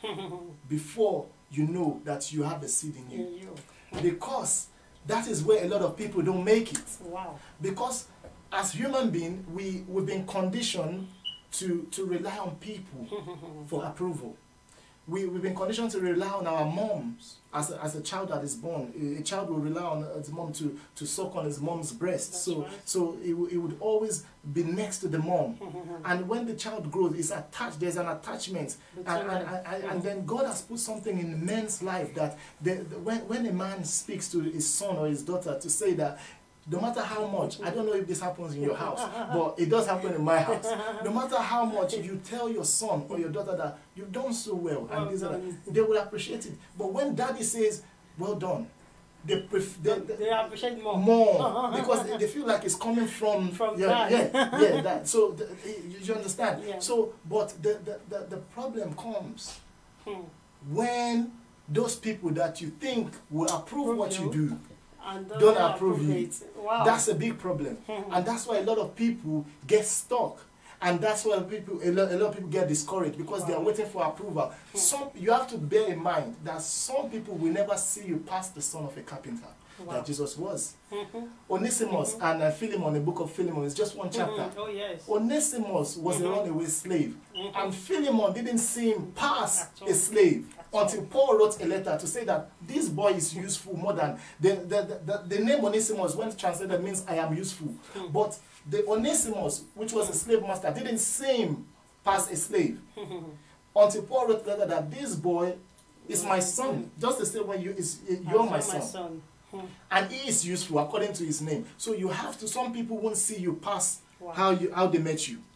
before you know that you have a seed in you. In you. Because that is where a lot of people don't make it. Wow. Because as human beings, we, we've been conditioned to, to rely on people for approval. We, we've been conditioned to rely on our moms. As a, as a child that is born, a, a child will rely on his mom to, to suck on his mom's breast. That's so right. so it, w- it would always be next to the mom. And when the child grows, it's attached, there's an attachment. And, Between and, them. and, and then God has put something in men's life that the, the, when, when a man speaks to his son or his daughter to say that, no matter how much, I don't know if this happens in your house, but it does happen in my house. No matter how much you tell your son or your daughter that you've done so well, Well and these are, done. they will appreciate it. But when daddy says, well done, they, pref- they, They, they, they appreciate more. more because they, they feel like it's coming from, From yeah, dad. yeah, yeah, that. So the, you, you understand? Yeah. So, but the, the, the, the problem comes Hmm. when those people that you think will approve Approve what you you. do And don't approve you. it. Wow. that's a big problem. And that's why a lot of people get stuck. And that's why people, a lot, a lot of people get discouraged because they are waiting for approval. Some, you have to bear in mind that some people will never see you past the son of a carpenter, Wow. that Jesus was. Mhm. Onesimus and uh, Philemon, the book of Philemon, is just one chapter. Mhm. Oh yes. Onesimus was a runaway slave, Mhm. and Philemon didn't see him pass At all. a slave all. until Paul wrote a letter to say that this boy is useful more than the, the, the, the name Onesimus, when translated, means I am useful. Hmm. But the Onesimus, which was a slave master, didn't see him pass a slave until Paul wrote a letter that this boy is my son, just the same way you is you're I my saw son. Hmm. And he is useful according to his name. So you have to, some people won't see you pass Wow. how you how they met you.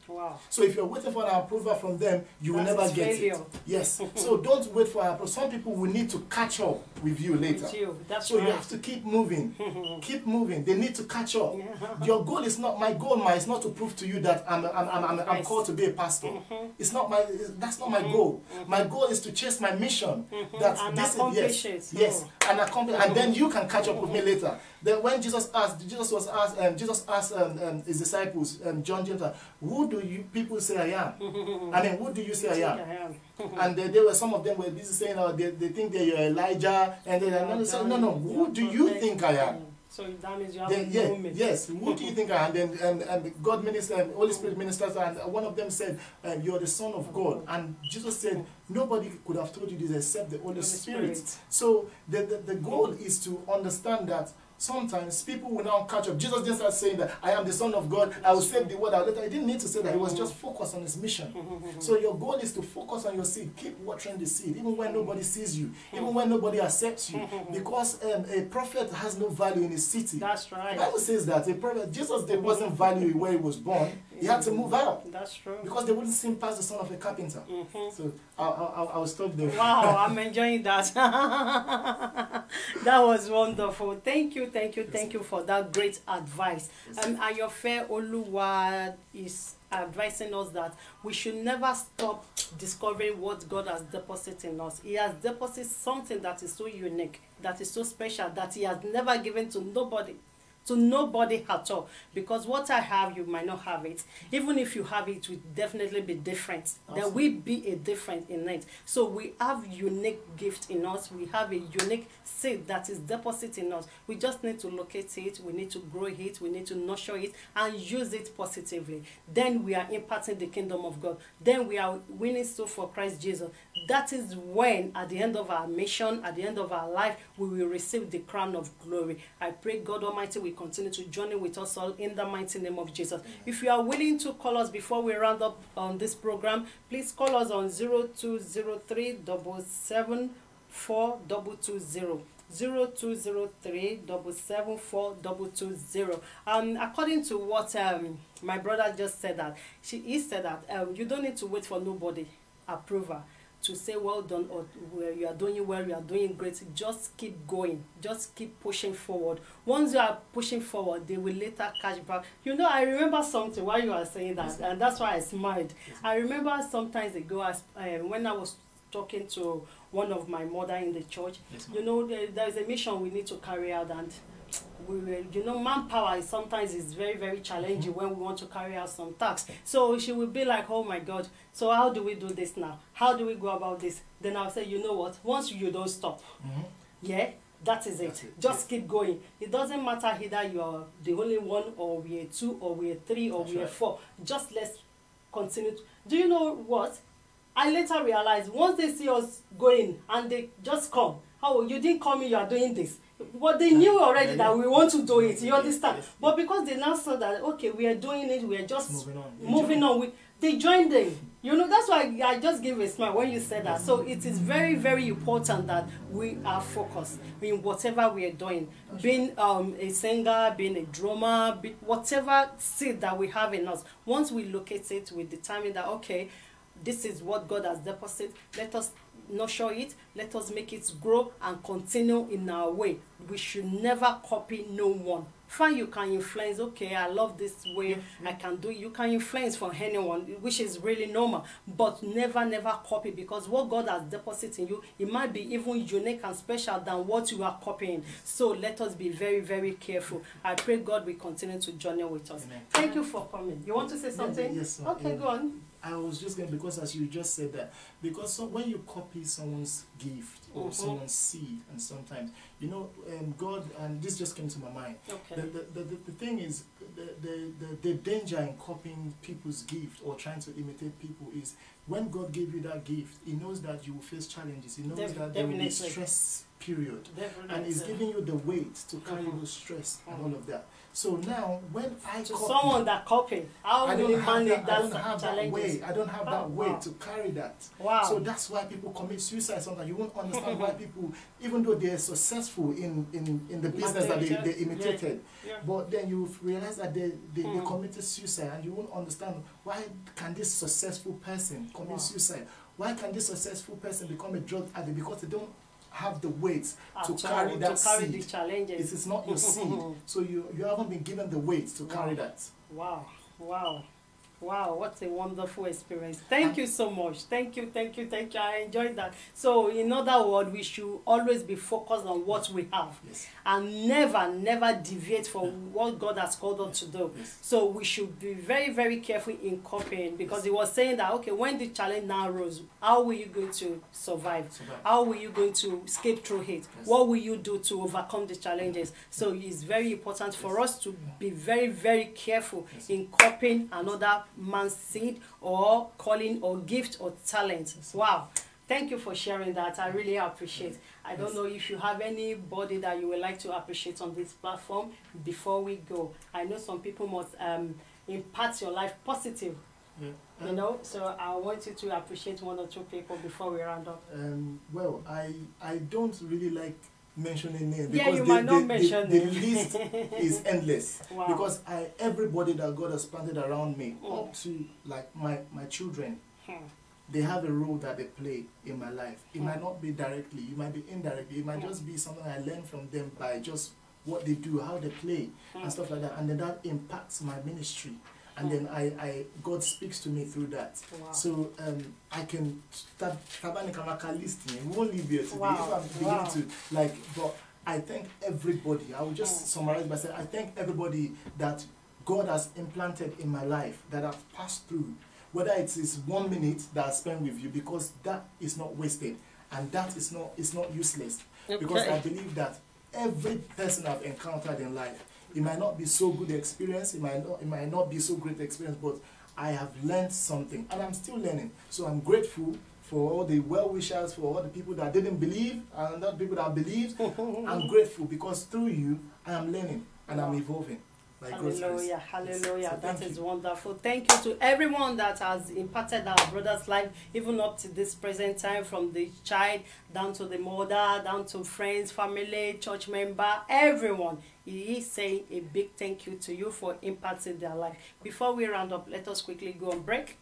Wow. So if you're waiting for an approval from them, you will That's never get failure. it. Yes. So don't wait for an approval. Some people will need to catch up with you later. With you. That's so right. you have to keep moving. Keep moving. They need to catch up. Yeah. Your goal is not, my goal my, is not to prove to you that I'm, I'm, I'm, I'm, I'm called to be a pastor. Mm-hmm. It's not my, that's not my goal. My goal is to chase my mission. That And this accomplish is, yes, it. yes, Oh. and accomplish, and then you can catch up with me later. Then when Jesus asked, Jesus was asked, um, Jesus asked um, um, his disciples, um, John, James, uh, who do you people say I am? I mean, who do you say I am? I am. And they, they were, some of them were busy saying, oh, they, they think that you're Elijah, and then another said, no, no, who do you think I am? So that means you have Then, to yeah, know me. yes, who do you think I am? And then um, um, God minister, um, Holy Spirit ministers, and one of them said, um, you're the Son of God. And Jesus said, nobody could have told you this except the Holy Holy Spirit. Spirit. So the, the, the goal is to understand that sometimes people will now catch up. Jesus didn't start saying that I am the Son of God, I will save the world. Later, he didn't need to say that. He was just focused on his mission. So your goal is to focus on your seed. Keep watering the seed, even when nobody sees you, even when nobody accepts you. Because um, a prophet has no value in his city. That's right. The Bible says that a prophet, Jesus there wasn't value where he was born. He had to move out That's true. because they wouldn't see him past the son of a carpenter. So I'll, I'll, I'll stop there. Wow, I'm enjoying that. That was wonderful. Thank you, thank you, thank you for that great advice. Um, Ayofe Oluwa is advising us that we should never stop discovering what God has deposited in us. He has deposited something that is so unique, that is so special, that He has never given to nobody. To nobody at all, because what I have you might not have it. Even if you have it, it will definitely be different. There will be a difference in it. So we have unique gift in us. We have a unique seed that is deposited in us. We just need to locate it. We need to grow it. We need to nurture it and use it positively. Then we are imparting the kingdom of God. Then we are winning soul for Christ Jesus. That is when, at the end of our mission, at the end of our life, we will receive the crown of glory. I pray God Almighty will continue to journey with us all in the mighty name of Jesus. If you are willing to call us before we round up on this program, please call us on zero two zero three seven seven four two two zero. zero two zero three seven seven four two two zero. Um, according to what um, my brother just said, that she he said that um, you don't need to wait for nobody approval to say well done or well, you are doing well, you are doing great. Just keep going, just keep pushing forward. Once you are pushing forward, they will later catch back. You know, I remember something while you are saying that, and that's why I smiled. I remember sometimes ago, as um, when I was talking to one of my mother in the church, yes, you know, there, there is a mission we need to carry out, and we will, you know, manpower is sometimes is very very challenging when we want to carry out some tasks. So she will be like, oh my God, so how do we do this now? How do we go about this? Then I'll say, you know what, once you don't stop, mm-hmm. yeah, that is it. it. Just yeah. keep going. It doesn't matter either you are the only one, or we are two, or we are three, or That's we are right. four. Just let's continue to, do you know what? I later realized once they see us going and they just come, oh, you didn't call me, you are doing this. But they knew already yeah, that we want to do it, you understand? Yes, yes. But because they now saw that, okay, we are doing it, we are just moving on. Moving on. We, they joined in. You know, that's why I just gave a smile when you said that. So it is very, very important that we are focused in whatever we are doing. Being um, a singer, being a drummer, be, whatever seed that we have in us. Once we locate it, we determine that, okay, this is what God has deposited. Let us nurture it. Let us make it grow and continue in our way. We should never copy no one. Fine, you can influence. Okay, I love this way. Mm-hmm. I can do it. You can influence from anyone, which is really normal. But never, never copy, because what God has deposited in you, it might be even unique and special than what you are copying. So let us be very, very careful. I pray God will continue to journey with us. Amen. Thank you for coming. You want to say something? Yes, sir. Okay, yeah. Go on. I was just going, because as you just said that, because so when you copy someone's gift or mm-hmm. someone's seed, and sometimes, you know, um, God, and this just came to my mind. Okay. The, the, the, the thing is, the, the, the, the danger in copying people's gift or trying to imitate people is when God gave you that gift, He knows that you will face challenges. He knows Def that there will be definitely. stress period. Definitely. And it's giving you the weight to carry Mhm. those stress and all of that. So now, when I To copy, someone that copy, how I will don't you have manage that, I that don't have that challenges? way. I don't have Oh, that way wow. to carry that. Wow. So that's why people commit suicide sometimes. You won't understand why people, even though they're successful in, in, in the business that they, they imitated, Yeah. but then you realize that they, they, they Mm. committed suicide, and you won't understand why can this successful person commit Wow. suicide? Why can this successful person become a drug addict? Because they don't have the weight At to all, carry that to carry seed. the challenges. It is not your seed. So you, you haven't been given the weight to carry Wow. that. Wow, wow, wow, what a wonderful experience. Thank you so much. Thank you, thank you, thank you. I enjoyed that. So, in other words, we should always be focused on what we have Yes. and never, never deviate from what God has called us to do. Yes. So, we should be very, very careful in copying, because he was saying that, okay, when the challenge now rose, how will you going to survive? Survive. How will you going to escape through it? Yes. What will you do to overcome the challenges? So it's very important for us to be very, very careful Yes. in copying another man's seed or calling or gift or talent. Yes. Wow. Thank you for sharing that. I really appreciate. I don't Yes. know if you have anybody that you would like to appreciate on this platform before we go. I know some people must um, impact your life positive, Yeah. you Um, know, so I want you to appreciate one or two people before we round up. Um, well, I I don't really like mentioning names Yeah, because you the, might not the, mention the, the names. list is endless. Wow. Because I everybody that God has planted around me, Mm. up to like my my children, Hmm. they have a role that they play in my life. It Mm. might not be directly, it might be indirectly, it might Mm. just be something I learn from them by just what they do, how they play, Mm. and stuff like that. And then that impacts my ministry. And then I, I God speaks to me through that. Wow. So um, I can start listening. We won't leave here today. Wow. If I'm beginning Wow. to like, but I thank everybody. I will just Mm. summarize by saying I thank everybody that God has implanted in my life, that I've passed through. Whether it is one minute that I spend with you, because that is not wasted, and that is not is not useless. Because Okay. I believe that every person I've encountered in life, it might not be so good experience, it might not it might not be so great experience, but I have learned something, and I'm still learning. So I'm grateful for all the well wishers, for all the people that didn't believe, and other people that believed. I'm grateful because through you, I am learning and I'm evolving. By God's grace. Hallelujah, hallelujah. So That thank is you. wonderful. Thank you to everyone that has impacted our brother's life, even up to this present time, from the child down to the mother, down to friends, family, church member, everyone. He is saying a big thank you to you for impacting their life. Before we round up, let us quickly go on break.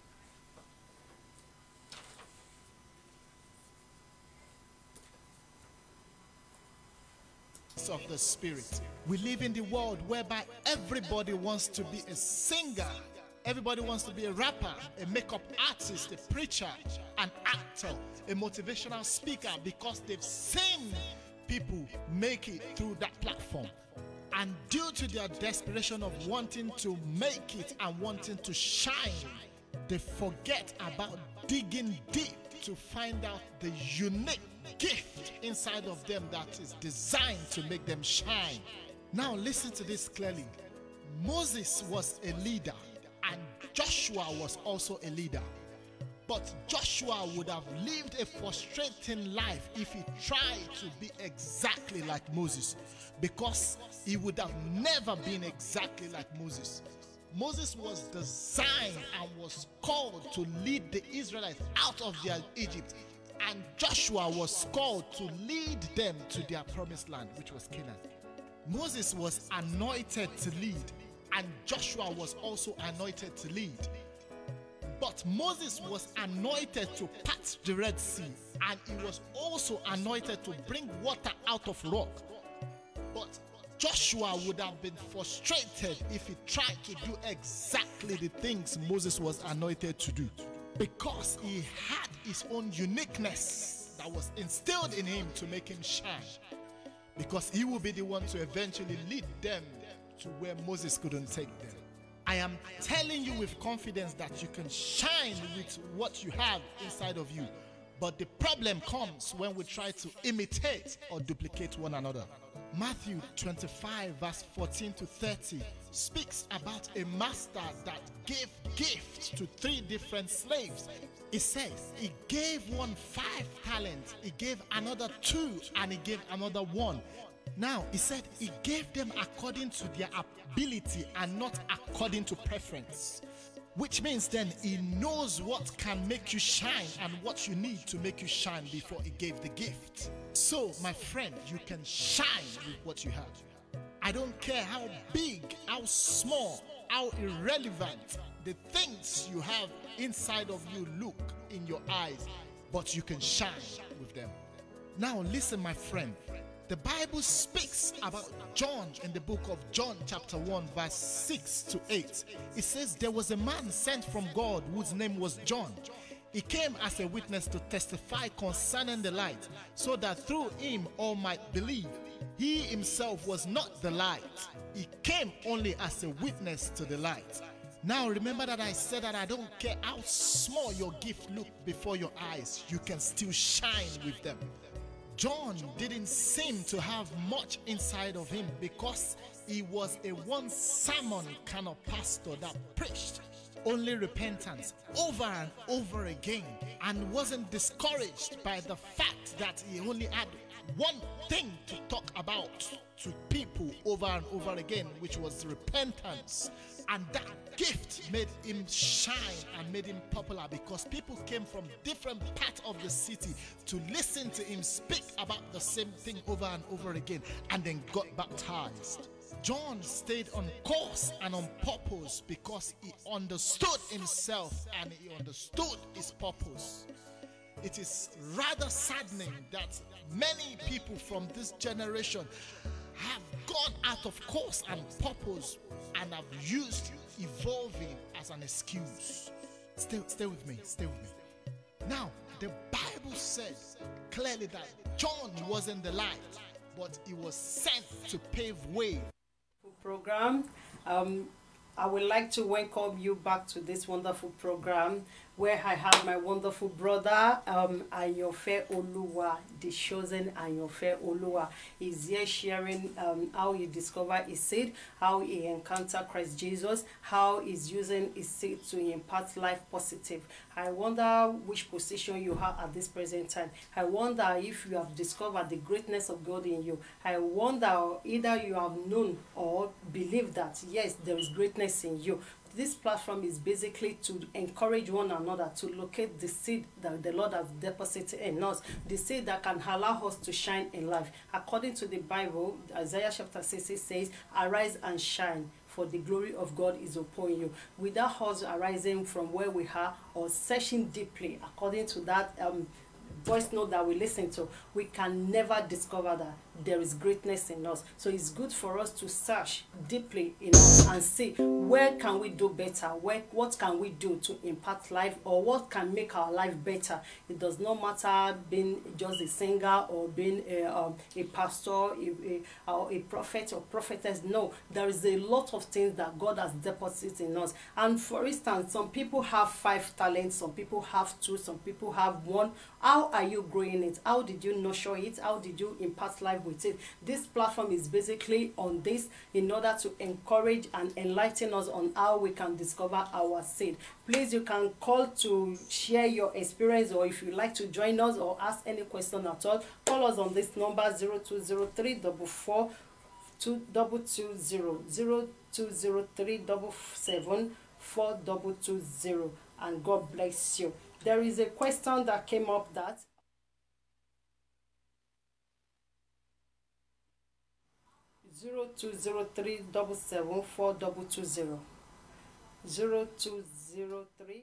Of the Spirit. We live in the world whereby everybody wants to be a singer, everybody wants to be a rapper, a makeup artist, a preacher, an actor, a motivational speaker, because they've seen people make it through that platform. And due to their desperation of wanting to make it and wanting to shine, they forget about digging deep to find out the unique gift inside of them that is designed to make them shine. Now listen to this clearly. Moses was a leader and Joshua was also a leader. But Joshua would have lived a frustrating life if he tried to be exactly like Moses, because he would have never been exactly like Moses. Moses was designed and was called to lead the Israelites out of their Egypt, and Joshua was called to lead them to their promised land, which was Canaan. Moses was anointed to lead, and Joshua was also anointed to lead. But Moses was anointed to part the Red Sea, and he was also anointed to bring water out of rock. But Joshua would have been frustrated if he tried to do exactly the things Moses was anointed to do, because he had his own uniqueness that was instilled in him to make him shine, because he will be the one to eventually lead them to where Moses couldn't take them. I am telling you with confidence that you can shine with what you have inside of you, but the problem comes when we try to imitate or duplicate one another. Matthew twenty-five verse fourteen to thirty speaks about a master that gave gift to three different slaves. It says he gave one five talents, he gave another two, and he gave another one. Now, he said he gave them according to their ability and not according to preference. Which means then he knows what can make you shine and what you need to make you shine before he gave the gift. So, my friend, you can shine with what you have. I don't care how big, how small, how irrelevant the things you have inside of you look in your eyes, but you can shine with them. Now, listen, my friend. The Bible speaks about John in the book of John chapter one verse six to eight. It says there was a man sent from God whose name was John. He came as a witness to testify concerning the light, so that through him all might believe. He himself was not the light. He came only as a witness to the light. Now remember that I said that I don't care how small your gift look before your eyes, you can still shine with them. John didn't seem to have much inside of him because he was a one sermon kind of pastor that preached only repentance over and over again and wasn't discouraged by the fact that he only had one thing to talk about to people over and over again, which was repentance. And that gift made him shine and made him popular because people came from different parts of the city to listen to him speak about the same thing over and over again, and then got baptized. John stayed on course and on purpose because he understood himself and he understood his purpose. It is rather saddening that many people from this generation have gone out of course and purpose and have used evolving as an excuse. Stay, stay with me, stay with me. Now, the Bible says clearly that John wasn't the light, but he was sent to pave way. Program. Um, I would like to welcome you back to this wonderful program where I have my wonderful brother, um, Ayanfe Oluwa, the chosen Ayanfe Oluwa. He's here sharing um, how he discovered his seed, how he encountered Christ Jesus, how he's using his seed to impart life positive. I wonder which position you have at this present time. I wonder if you have discovered the greatness of God in you. I wonder either you have known or believe that, yes, there is greatness in you. This platform is basically to encourage one another to locate the seed that the Lord has deposited in us, the seed that can allow us to shine in life. According to the Bible, Isaiah chapter six, it says, "Arise and shine, for the glory of God is upon you." Without us arising from where we are or searching deeply, according to that um, voice note that we listen to, we can never discover that there is greatness in us. So it's good for us to search deeply in us and see where can we do better, where what can we do to impact life, or what can make our life better. It does not matter being just a singer or being a, um, a pastor, a, a, or a prophet or prophetess. No, there is a lot of things that God has deposited in us. And for instance, some people have five talents, some people have two, some people have one. How are you growing it? How did you nurture it? How did you impart life with it? This platform is basically on this in order to encourage and enlighten us on how we can discover our seed. Please, you can call to share your experience, or if you like to join us or ask any question at all, call us on this number zero two zero three four four two two two zero, zero two zero three seven seven four two two zero, and God bless you. There is a question that came up that zero two zero three seven seven four two two zero, zero two zero three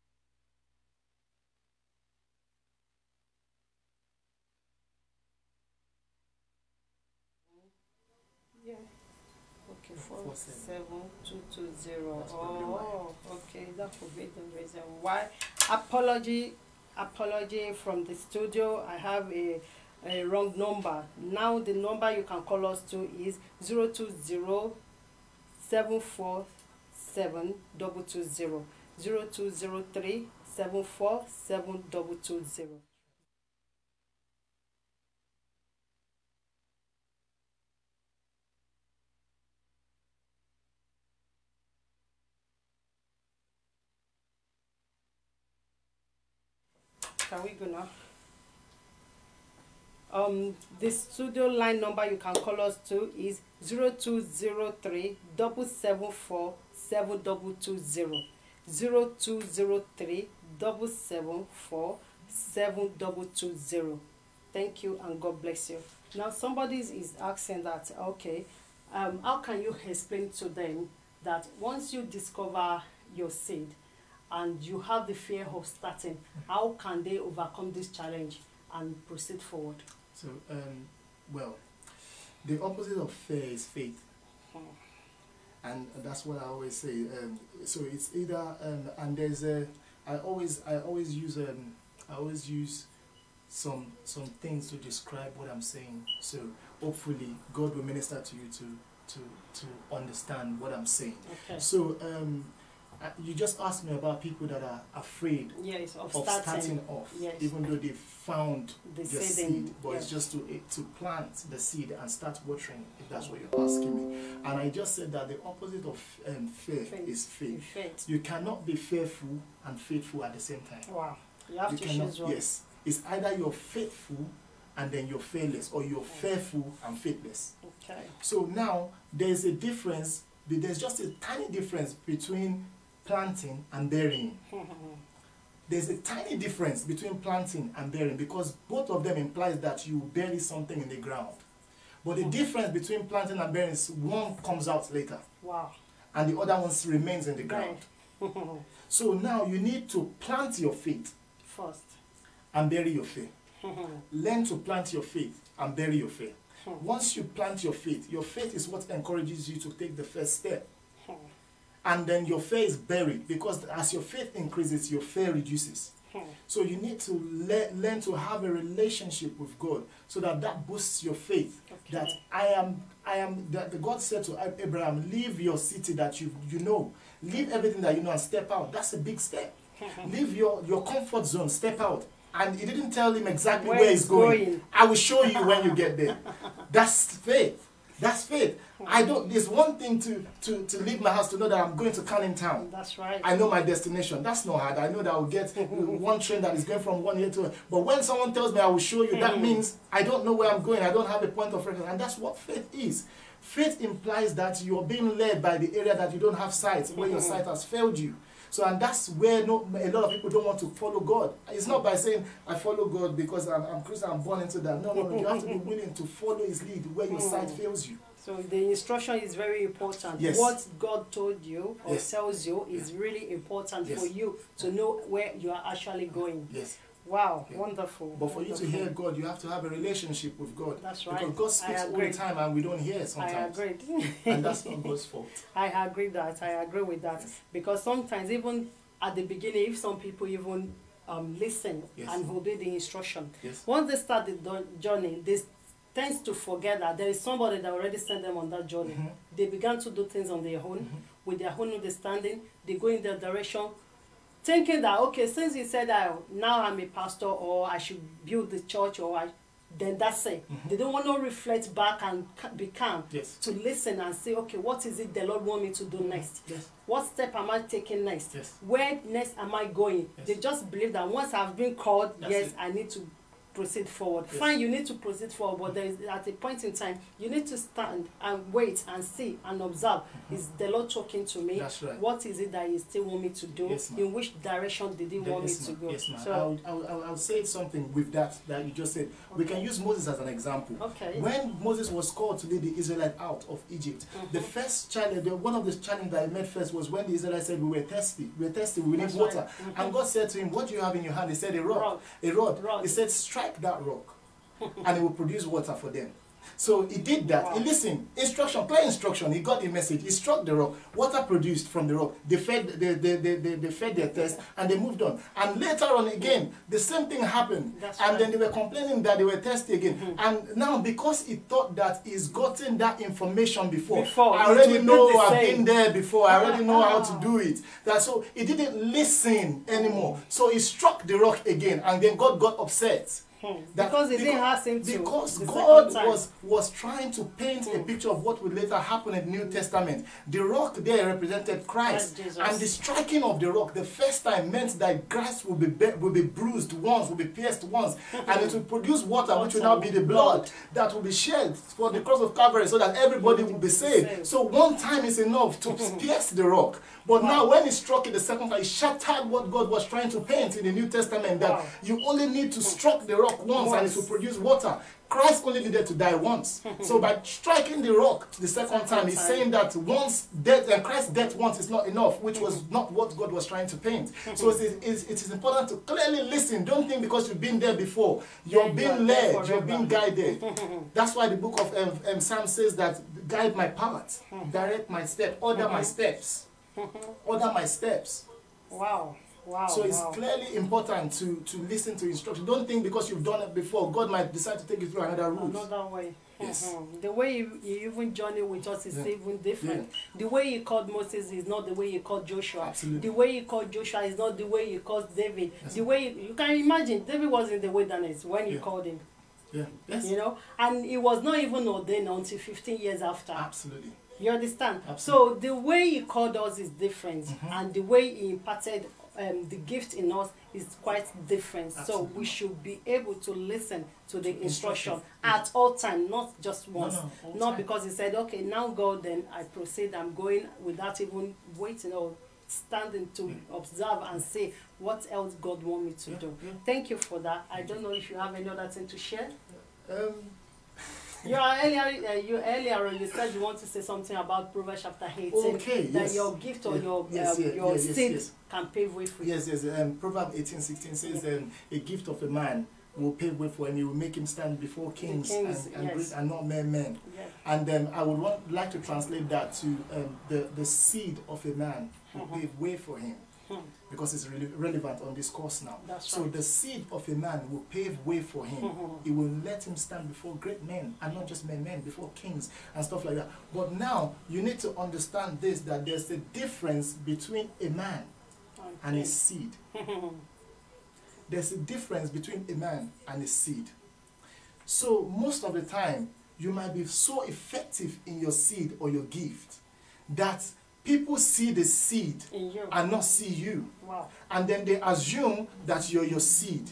yeah okay four seven two two zero. Oh, okay, that could be the reason why. Apology, apology from the studio. I have a a wrong number. Now the number you can call us to is zero two zero seven four seven two two zero, zero two zero three seven four seven two two zero. Can we go now? Um, the studio line number you can call us to is zero two zero three double seven four seven double two zero. zero two zero three double seven four seven double two zero. Thank you and God bless you. Now somebody is asking that, okay, um, how can you explain to them that once you discover your seed and you have the fear of starting, how can they overcome this challenge and proceed forward? So, um, well, the opposite of fear is faith. Hmm. And that's what I always say. Um, so it's either, um, and there's a, I always, I always use, um, I always use some, some things to describe what I'm saying. So hopefully God will minister to you to, to, to understand what I'm saying. Okay. So, um, Uh, you just asked me about people that are afraid yes, of, of starting. starting off, yes. even though they found the the seeding, seed, but yes. it's just to to plant the seed and start watering, if that's what you're asking me. And I just said that the opposite of um, fear faith. is faith. faith. You cannot be fearful and faithful at the same time. Wow, you have you to cannot, choose one. Yes, it's either you're faithful and then you're fearless, or you're okay. fearful and faithless. Okay. So now there's a difference. There's just a tiny difference between planting and burying. There's a tiny difference between planting and burying, because both of them implies that you bury something in the ground. But the difference between planting and burying is one comes out later. Wow. And the other one remains in the ground. So now you need to plant your faith first and bury your faith. Learn to plant your faith and bury your faith. Once you plant your faith, your faith is what encourages you to take the first step. And then your faith is buried, because as your faith increases, your fear reduces. Hmm. So you need to le learn to have a relationship with God, so that that boosts your faith. Okay. That I am, I am. That the God said to Abraham, "Leave your city that you you know, leave everything that you know and step out." That's a big step. Leave your your comfort zone, step out. And he didn't tell him exactly where, where he's going. going. I will show you when you get there. That's faith. That's faith. I don't, there's one thing to, to, to leave my house to know that I'm going to Canning Town. That's right. I know my destination. That's not hard. I know that I'll get one train that is going from one here to another. But when someone tells me I will show you, that means I don't know where I'm going. I don't have a point of reference. And that's what faith is. Faith implies that you're being led by the area that you don't have sight, where your sight has failed you. So, and that's where no, a lot of people don't want to follow God. It's not by saying, I follow God because I'm, I'm Christian, I'm born into that. No, no, no. You have to be willing to follow his lead where your sight fails you. So the instruction is very important. Yes. What God told you or yes. tells you is yes. really important yes. for you to know where you are actually going. Yes. Wow, yeah. wonderful. But for wonderful. you to hear God, you have to have a relationship with God. That's right. Because God speaks all the time and we don't hear sometimes. I agree. And that's not God's fault. I agree that. I agree with that. Yes. Because sometimes even at the beginning, if some people even um, listen yes. and obey the instruction, yes. once they start the journey, they tend to forget that there is somebody that already sent them on that journey. Mm-hmm. They began to do things on their own, mm-hmm. with their own understanding. They go in their direction, thinking that, okay, since he said that now I'm a pastor, or I should build the church, or I, then that's it. Mm-hmm. They don't want to reflect back and be calm, yes. to listen and say, okay, what is it the Lord want me to do next? Yes. What step am I taking next? Yes. Where next am I going? Yes. They just believe that once I've been called, that's yes, it. I need to proceed forward. Yes. Fine, you need to proceed forward, but there is, at a point in time, you need to stand and wait and see and observe. Mm-hmm. Is the Lord talking to me? That's right. What is it that He still want me to do? Yes, in which direction did He the, want yes, me to go? Yes, ma'am. So, I'll, I'll, I'll, I'll say something with that that you just said. Okay. We can use Moses as an example. Okay. When Moses was called to lead the Israelites out of Egypt, mm-hmm. the first challenge, the, one of the challenges that he met first was when the Israelites said, we were thirsty, we were thirsty, we need water. Right. Mm-hmm. And God said to him, what do you have in your hand? He said, a rod. Rod. A rod. rod. He said, strike that rock. And it will produce water for them. So he did that. Wow. He listened. Instruction, clear instruction. He got the message. He struck the rock. Water produced from the rock. They fed, they, they, they, they, they fed their thirst and they moved on. And later on again, the same thing happened. That's and right. then they were complaining that they were thirsty again. Mm-hmm. And now because he thought that he's gotten that information before, before I already know I've been there before. I already know how to do it. That so he didn't listen anymore. So he struck the rock again, and then God got upset. Hmm. That Because it didn't ask him to. Because the God second time. was, was trying to paint a picture of what would later happen in the New Testament. The rock there represented Christ. Christ Jesus. And the striking of the rock the first time meant that grass will be, be will be bruised once, will be pierced once, and it will produce water, which will now be the blood Blood. that will be shed for the cross of Calvary, so that everybody will be saved. Saved. So one time is enough to pierce the rock. But now when he struck it the second time, it shattered what God was trying to paint in the New Testament, that Wow. you only need to strike the rock once, and it will produce water. Christ only needed to die once. So by striking the rock the second time, he's saying that once death, and Christ's death once is not enough, which was not what God was trying to paint. So it is, it is important to clearly listen. Don't think because you've been there before, you're Yeah, being you are there led, you're forever. being guided. That's why the book of um, um, Psalm says that guide my path, direct my step, order my steps, order my steps. Wow. Wow. So it's wow. clearly important to, to listen to instruction. Don't think because you've done it before, God might decide to take you through another route. Another way. Yes. Mhm. The way you, you even journey with us is Yeah. even different. The way you called Moses is not the way you called Joshua. Absolutely. The way you called Joshua is not the way you called David. The way you, you can imagine, David was in the wilderness when you Yeah. called him. Yeah. Yes. You know, and he was not even ordained until fifteen years after. Absolutely. You understand? Absolutely. So the way he called us is different, and the way he imparted um, the gift in us is quite different. Absolutely. So we should be able to listen to the instruction instruction. at all time, not just once. no, all not time. because he said, okay, now go, then I proceed, I'm going without even waiting or standing to observe and say what else God want me to Yeah, do. yeah. Thank you for that. I don't know if you have any other thing to share. Um, You are earlier, uh, you earlier on, you said you want to say something about Proverbs chapter eighteen. Okay, that yes. your gift or Yeah, your yes, um, yeah, your yeah, yes, seed yes. can pave way for you. yes, yes. Um, Proverbs eighteen sixteen says, um, a gift of a man will pave way for him. He will make him stand before kings, kings, and, and, yes. great, and not mere men. Yeah. And um, I would want, like to translate that to um, the, the seed of a man will Mhm. pave way for him. Hmm. Because it's really relevant on this course now. That's so right. the seed of a man will pave way for him. Mhm. It will let him stand before great men, and not just men, men, before kings and stuff like that. But now you need to understand this, that there's a difference between a man and Okay. his seed. There's a difference between a man and his seed. So most of the time, you might be so effective in your seed or your gift that people see the seed In you. and not see you. Wow. And then they assume that you're your seed.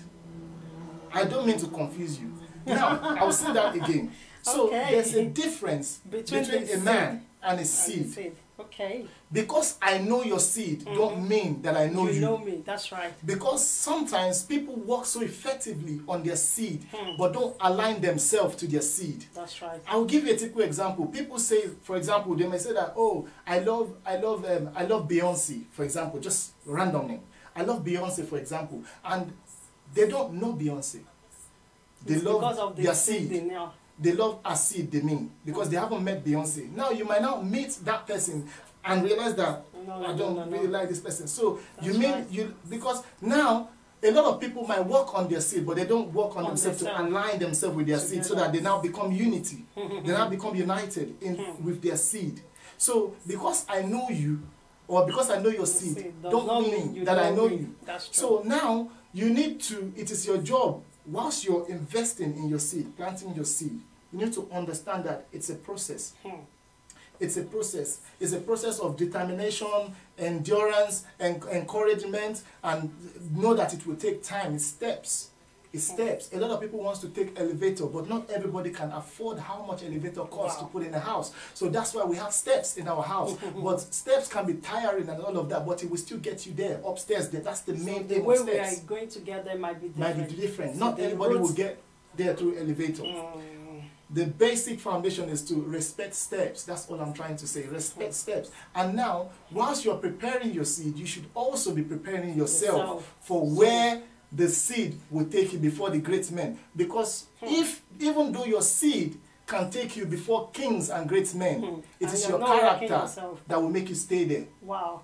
I don't mean to confuse you. Now, I'll say that again. So Okay. there's a difference Between between, the a seed man and a And you seed. said, okay. Because I know your seed, don't mean that I know you you. know me. That's right. Because sometimes people work so effectively on their seed, Hmm. but don't align themselves to their seed. That's right. I'll give you a typical example. People say, for example, they may say that, oh, I love, I love, um, I love Beyonce, for example, just random name. I love Beyonce, for example, and they don't know Beyonce. They It's love because of the their seed seed. they know. They love a seed, they mean, because they haven't met Beyonce. Now you might not meet that person and realize that No, I no, don't no, no, really no. like this person. So you That's mean right. you, because now a lot of people might work on their seed, but they don't work on, On themselves to themselves. align themselves with their seed, so Together. that they now become unity. They now become united in with their seed. So because I know you, or because I know your seed, seed does don't not mean mean you that I know know me. you. That's true. So now you need to, it is your job, whilst you're investing in your seed, planting your seed, you need to understand that it's a process. Hmm. It's a process. It's a process of determination, endurance, and encouragement, and know that it will take time. It's steps. It's steps. A lot of people wants to take elevator, but not everybody can afford how much elevator costs Wow. to put in a house. So that's why we have steps in our house. But steps can be tiring and all of that, but it will still get you there, upstairs. There. That's the So main the aim way of we are steps. going to get there might be Might different. be different. So Not the everybody will routes- get there through elevator. Mm. The basic foundation is to respect steps. That's all I'm trying to say. Respect steps. And now, whilst you're preparing your seed, you should also be preparing yourself, Yourself. for where the seed will take you before the great men. Because if, even though your seed can take you before kings and great men, Hmm. it And is you're your not working character yourself. that will make you stay there. Wow.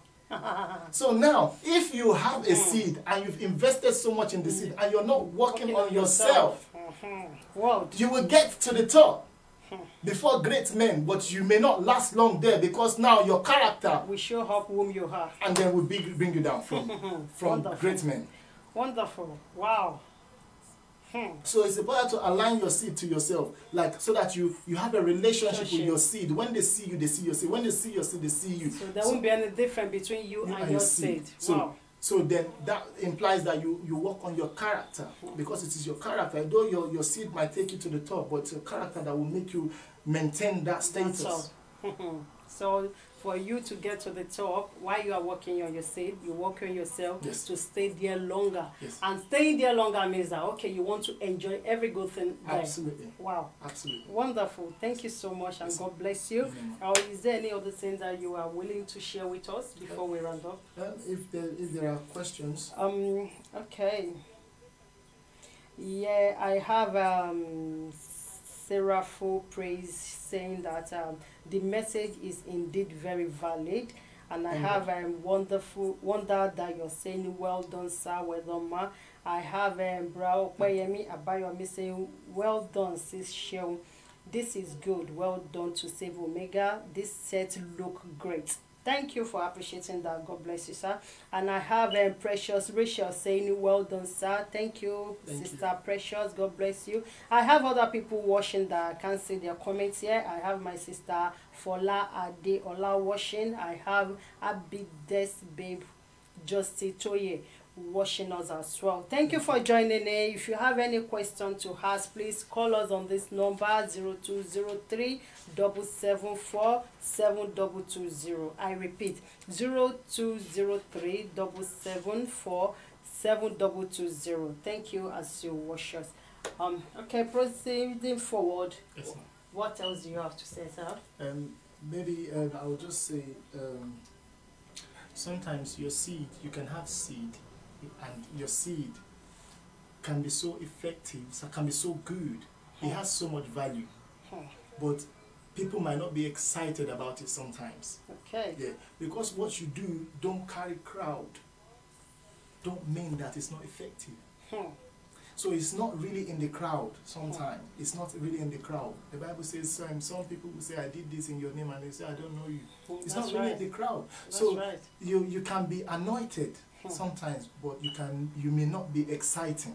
So now, if you have a seed and you've invested so much in the seed and you're not working on yourself, Mhm. World. you will get to the top before great men, but you may not last long there, because now your character We show up whom you are. and then will bring, bring you down from, from Wonderful. great men. Wonderful. Wow. Hmm. So it's important to align your seed to yourself, like so that you you have a relationship Relationship. with your seed. When they see you, they see your seed. When they see your seed, they see you. So there won't be any difference between you, you and your seed. So, Wow. so then that implies that you, you work on your character, because it is your character. Though your, your seed might take you to the top, but it's your character that will make you maintain that status. That's all. So for you to get to the top, while you are working on your seed, you work on yourself Yes. to stay there longer. Yes. And staying there longer means that, okay, you want to enjoy every good thing there. Absolutely. Wow. Absolutely. Wonderful. Thank you so much, and Yes. God bless you. Amen. Or is there any other thing that you are willing to share with us before we round up? Um, if there if there are questions, Um. Okay. Yeah, I have um, Serapho Praise saying that um, the message is indeed very valid, and I Amen. have a um, wonderful wonder that you're saying well done, sir, well done, ma. I have um, Brao Kwayemi Abayomi saying well done, sis Sheon. This is good. Well done to Save Omega. This set look great. Thank you for appreciating that. God bless you, sir. And I have um, Precious Rachel saying, well done, sir. Thank you, Thank Sister you. Precious. God bless you. I have other people watching that I can't see their comments here. I have my sister Fola Adeola watching. I have Abides Babe Justy Toye watching us as well. Thank you for joining in. If you have any question to ask, please call us on this number zero two zero three seven seven four seven two two zero. I repeat, zero two zero three seven seven four seven two two zero. Thank you as you watch us. Um okay, proceeding forward. yes, ma'am. What else do you have to say, sir? Um, maybe um, I will just say um, sometimes your seed, you can have seed, and your seed can be so effective, so can be so good. It has so much value, Hmm. but people might not be excited about it sometimes. Okay. Yeah, because what you do don't carry crowd, don't mean that it's not effective. Hmm. So it's not really in the crowd sometimes. It's not really in the crowd. The Bible says um, some people will say, I did this in your name, and they say, I don't know you. It's That's not really right. in the crowd. That's so right. you, you can be anointed Hmm. sometimes, but you can you may not be exciting.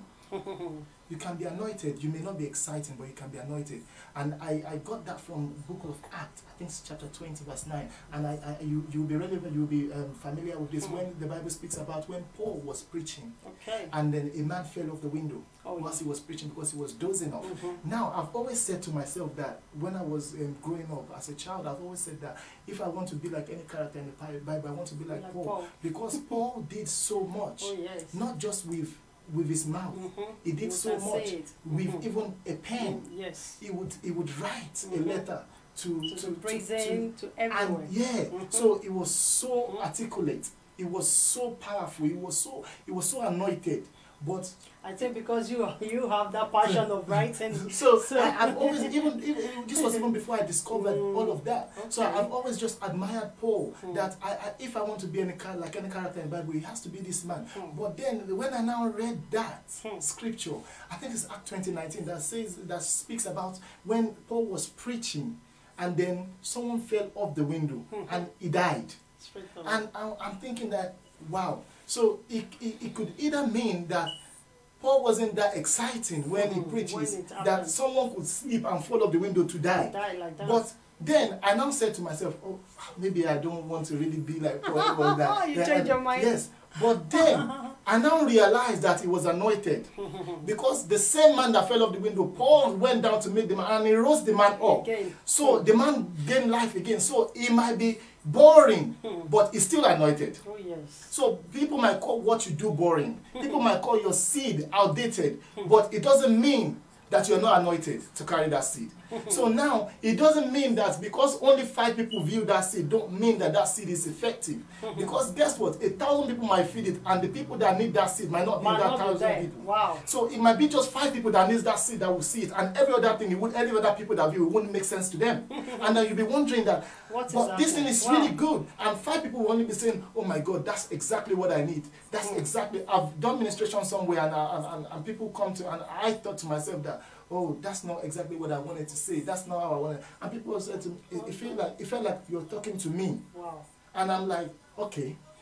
You can be anointed, you may not be exciting, but you can be anointed. And I, I got that from the book of Acts, I think it's chapter twenty, verse nine. And I, I you you'll be relevant, you'll be um, familiar with this Hmm. when the Bible speaks about when Paul was preaching, Okay. and then a man fell off the window Oh, whilst yeah. he was preaching because he was dozing off. Mhm. Now, I've always said to myself that when I was um, growing up as a child, I've always said that if I want to be like any character in the Bi- Bible, I want to be like, Like Paul. Paul. Because Paul did so much, Oh, yes. not just with with his mouth. Mhm. He did You so can say much it. with Mhm. even a pen. Mm, yes. He would he would write Mhm. a letter to To, to the prison, to, everyone. and yeah, Mhm. so it was so Mhm. articulate. It was so powerful. It was so it was so anointed. But I think because you you have that passion of writing. so, So- I, I've always even, even this was even before I discovered Mm. all of that. So Okay. I've always just admired Paul. Mm. That I, I if I want to be any char- like any character in the Bible, he has to be this man. Mm. But then when I now read that Mm. scripture, I think it's Act twenty nineteen that says that speaks about when Paul was preaching, and then someone fell off the window Mm. and he died. Straight on. And I, I'm thinking that, wow. So it, it, it could either mean that Paul wasn't that exciting when he Mhm, preaches, when it that happened. someone could sleep and fall off the window to die. Die like that. But then I now said to myself, oh, maybe I don't want to really be like Paul. Or that. You that- changed your mind. Yes. But then I now realized that he was anointed. Because the same man that fell off the window, Paul went down to meet the man and he rose the man up. Again. So the man gained life again. So he might be boring, but he's still anointed. Oh yes. So people might call what you do boring. People might call your seed outdated, but it doesn't mean that you're not anointed to carry that seed. So now, it doesn't mean that because only five people view that seed, don't mean that that seed is effective. Because guess what? A thousand people might feed it, and the people that need that seed might not Might need that not be thousand there. people. Wow. So it might be just five people that needs that seed that will see it, and every other thing, it would, every other people that view it wouldn't make sense to them. And then you'll be wondering that, What is but this thing happening? is Wow. really good, and five people will only be saying, oh my God, that's exactly what I need. That's Mm. exactly, I've done ministration somewhere, and, uh, and, and, and people come to, and I thought to myself that, oh, that's not exactly what I wanted to say. That's not how I wanted. And people said to me, it, it felt like it felt like you're talking to me. Wow. And I'm like, okay.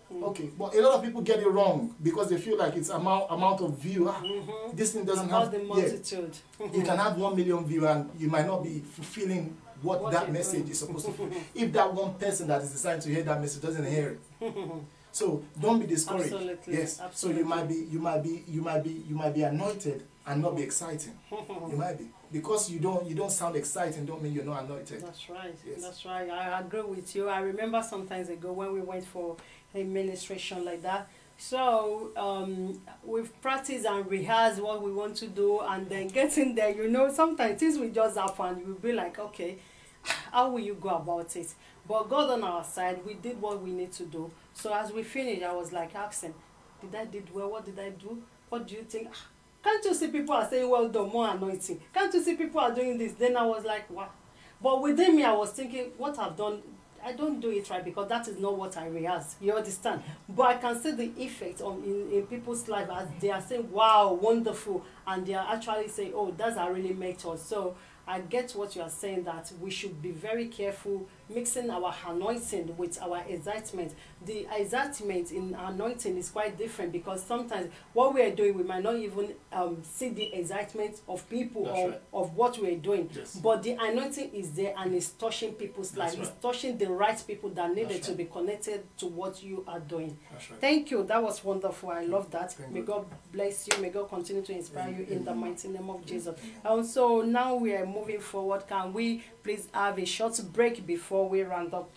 Okay, but a lot of people get it wrong because they feel like it's amount amount of view. Ah, Mm-hmm. this thing doesn't About have the yeah. multitude. You can have one million view and you might not be fulfilling what, What that you're message doing. is supposed to fulfill. If that one person that is designed to hear that message doesn't hear it. So don't be discouraged. Absolutely, Yes. absolutely. So you might be you might be you might be you might be anointed and not be exciting. You might be. Because you don't you don't sound exciting don't mean you're not anointed. That's right. Yes. That's right. I agree with you. I remember some times ago when we went for a ministration like that. So um, we've practiced and rehearsed what we want to do, and then getting there, you know, sometimes things will just happen. You'll be like, okay, how will you go about it? But God on our side, we did what we need to do. So as we finished, I was like asking, did I did well? What did I do? What do you think? Can't you see people are saying, well done, more anointing? Can't you see people are doing this? Then I was like, wow. But within me, I was thinking, what I've done, I don't do it right because that is not what I rehearsed. You understand? But I can see the effect on in, in people's life as they are saying, wow, wonderful. And they are actually saying, oh, that's a really method. So I get what you are saying, that we should be very careful mixing our anointing with our excitement. The excitement in anointing is quite different because sometimes what we are doing, we might not even um, see the excitement of people That's or right. of what we are doing. Yes. But the anointing is there and it's touching people's That's lives. right. It's touching the right people that needed That's to right. be connected to what you are doing. That's right. Thank you. That was wonderful. I love that. Thank May you. God bless you. May God continue to inspire you in the Amen. mighty name of Jesus. And so now we are moving forward. Can we please have a short break before we round up?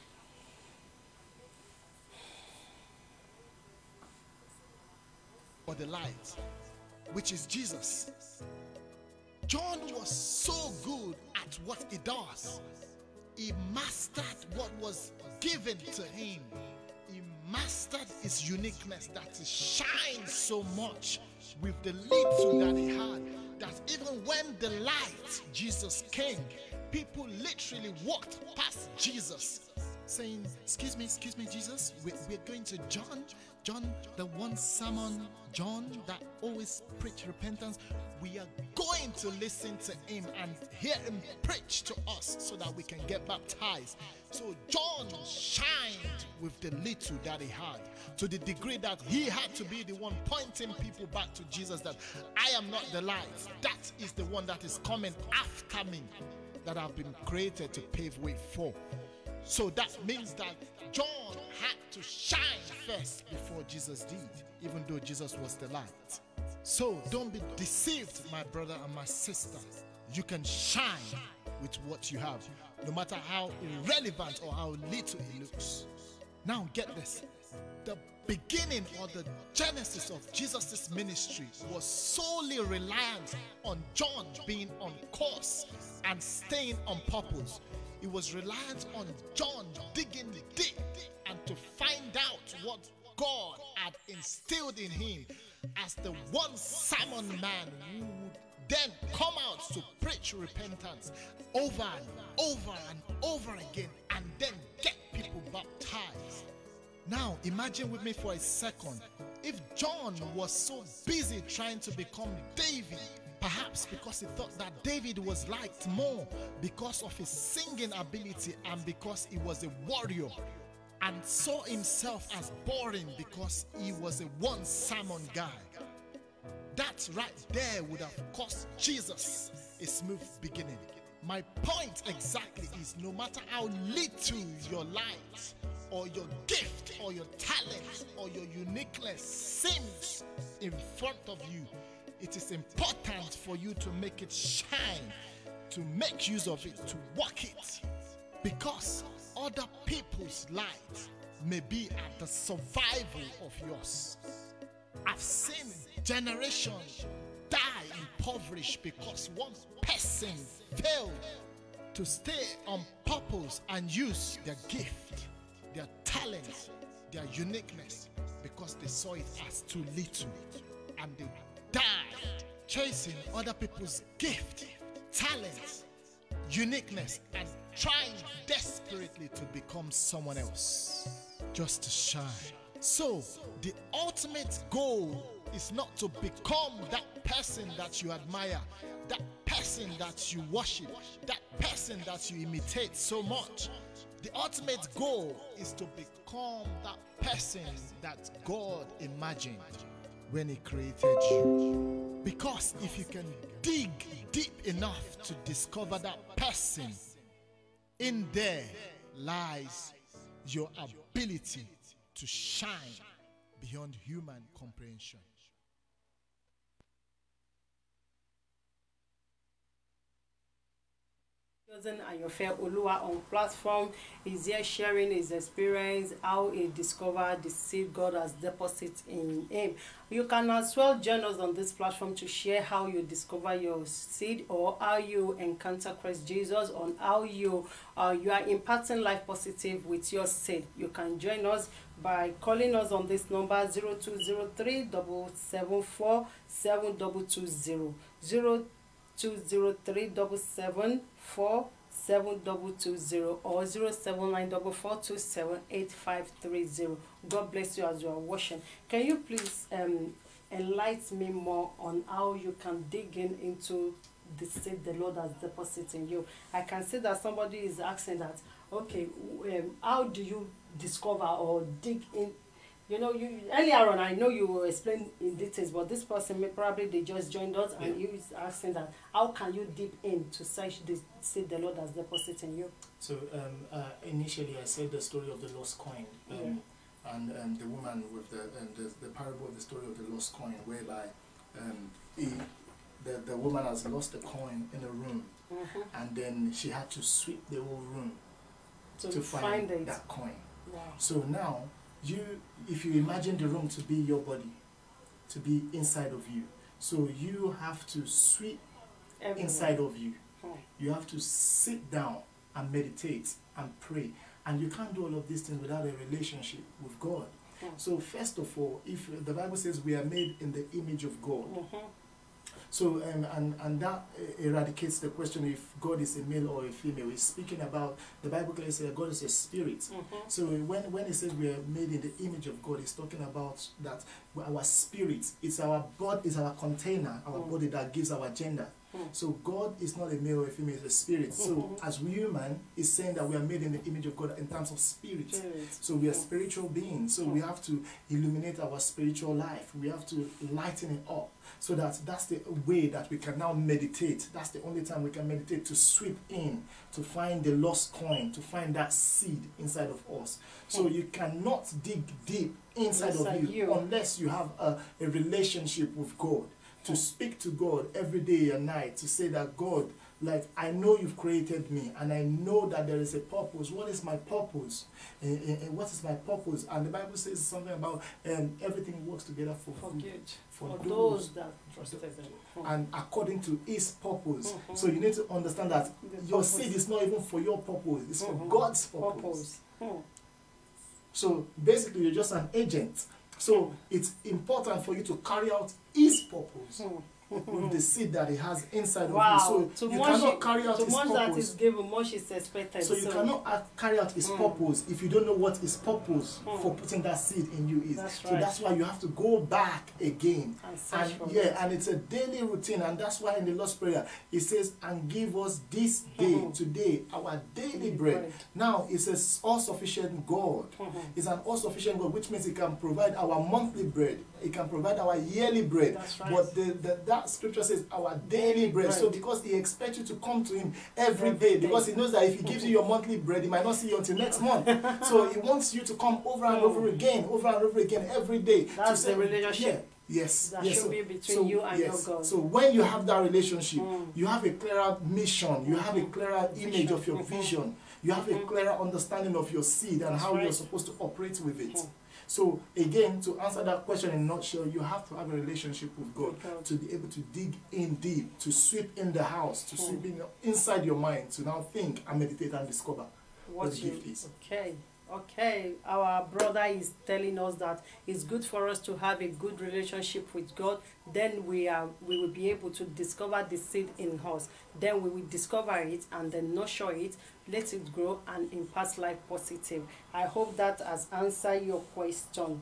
For the light, which is Jesus. John was so good at what he does. He mastered what was given to him. He mastered his uniqueness, that he shines so much with the little that he had, that even when the light, Jesus, came, people literally walked past Jesus saying, excuse me, excuse me, Jesus, we, we're going to John. John, the one sermon, John, that always preach repentance. We are going to listen to him and hear him preach to us so that we can get baptized. So John shined with the little that he had, to the degree that he had to be the one pointing people back to Jesus, that I am not the light. That is the one that is coming after me, that I've been created to pave way for. So that means that John had to shine first before Jesus did, even though Jesus was the light. So don't be deceived, my brother and my sister. You can shine with what you have, no matter how irrelevant or how little it looks. Now get this. The beginning or the genesis of Jesus' ministry was solely reliant on John being on course and staying on purpose. It was reliant on John digging deep and to find out what God had instilled in him as the one sermon man who would then come out to preach repentance over and over and over again and then get people baptized. Now imagine with me for a second, if John was so busy trying to become David, perhaps because he thought that David was liked more because of his singing ability and because he was a warrior, and saw himself as boring because he was a one sermon guy, that right there would have cost Jesus a smooth beginning. My point exactly is, no matter how little your light or your gift or your talent or your uniqueness seems in front of you, it is important for you to make it shine, to make use of it, to work it, because other people's light may be at the survival of yours. I've seen generations die impoverished because one person failed to stay on purpose and use their gift, their talent, their uniqueness, because they saw it as too little, and they died chasing other people's gift, talent, uniqueness, and trying desperately to become someone else just to shine. So the ultimate goal is not to become that person that you admire, that person that you worship, that person that you imitate so much. The ultimate goal is to become that person that God imagined when He created you. Because if you can dig deep enough to discover that person, in there lies your ability to shine beyond human comprehension. And your fair Olua on platform is here sharing his experience, how he discovered the seed God has deposited in him. You can as well join us on this platform to share how you discover your seed, or how you encounter Christ Jesus, on how you uh, you are impacting life positive with your seed. You can join us by calling us on this number zero two zero three seven seven four seven two two zero zero two zero three seven seven four seven two two zero or zero seven nine four four two seven eight five three zero. God bless you as you are watching. Can you please um, enlighten me more on how you can dig in into the seed the Lord has deposited in you? I can see that somebody is asking that, okay, um, how do you discover or dig in? You know, you earlier on, I know you will explain in details, but this person may probably they just joined us, and yeah. He is asking that how can you dip in to search the seed the Lord has deposited in you? So um, uh, initially, I said the story of the lost coin, um, yeah. and um, the woman with the and the, the parable of the story of the lost coin, whereby um, he, the the woman has lost the coin in a room, mm-hmm. and then she had to sweep the whole room so to find, find that coin. Wow. So now. You, if you imagine the room to be your body, to be inside of you, so you have to sweep Everywhere. Inside of you. Oh. You have to sit down and meditate and pray, and you can't do all of these things without a relationship with God. Oh. So first of all, if the Bible says we are made in the image of God, mm-hmm. so um, and and that eradicates the question if God is a male or a female. It's speaking about, the Bible clearly says God is a spirit. Mm-hmm. So when when it says we are made in the image of God, it's talking about that our spirit, it's our body, is our container, our mm-hmm. body that gives our gender. Mm-hmm. So God is not a male or a female, it's a spirit. Mm-hmm. So as we human, it's saying that we are made in the image of God in terms of spirit. Spirit. So we are mm-hmm. spiritual beings. So mm-hmm. we have to illuminate our spiritual life. We have to lighten it up. So that that's the way that we can now meditate. That's the only time we can meditate, to sweep in, to find the lost coin, to find that seed inside of us. So you cannot dig deep inside, inside of you, you unless you have a, a relationship with God. To speak to God every day and night, to say that God, like, I know you've created me, and I know that there is a purpose. What is my purpose? And, and, and what is my purpose? And the Bible says something about um, everything works together for, for good, for, for those that trusted Him, and according to His purpose. Mm-hmm. So you need to understand that the your purpose. Seed is not even for your purpose; it's mm-hmm. for God's purpose. purpose. Mm. So basically, you're just an agent. So it's important for you to carry out His purpose with the seed that He has inside wow. of you. So too you much cannot carry out too His much purpose. That is given, much is expected. So you so. cannot uh, carry out His mm. purpose if you don't know what His purpose mm. for putting that seed in you is. That's so right. that's why you have to go back again. And, and yeah, it. and it's a daily routine, and that's why in the Lord's Prayer it says, "And give us this day, mm-hmm. today, our daily bread." bread. Now it's a all-sufficient God. Mm-hmm. It's an all-sufficient God, which means He can provide our monthly bread. He can provide our yearly bread. That's right. But the, the, that scripture says our daily bread. bread. So because He expects you to come to Him every, every day, day, because He knows that if He gives you your monthly bread, He might not see you until next month. So He wants you to come over and over again, over and over again, every day. That's to say, the relationship. Yeah, Yes. That yes. should So, be between so, you and yes. your God. So when you have that relationship, Mm. you have a clearer mission, you have a clearer image Vision. of your Mhm. vision, you have a Mhm. clearer understanding of your seed and That's how right. you're supposed to operate with it. Mhm. So again, to answer that question in a nutshell, you have to have a relationship with God With God. to be able to dig in deep, to sweep in the house, to Mm. sweep in inside your mind, to now think and meditate and discover what, What the you, gift is. okay, okay. Our brother is telling us that it's good for us to have a good relationship with God. Then we are we will be able to discover the seed in us. Then we will discover it and then nurture it, let it grow and impact life positive. I hope that has answered your question.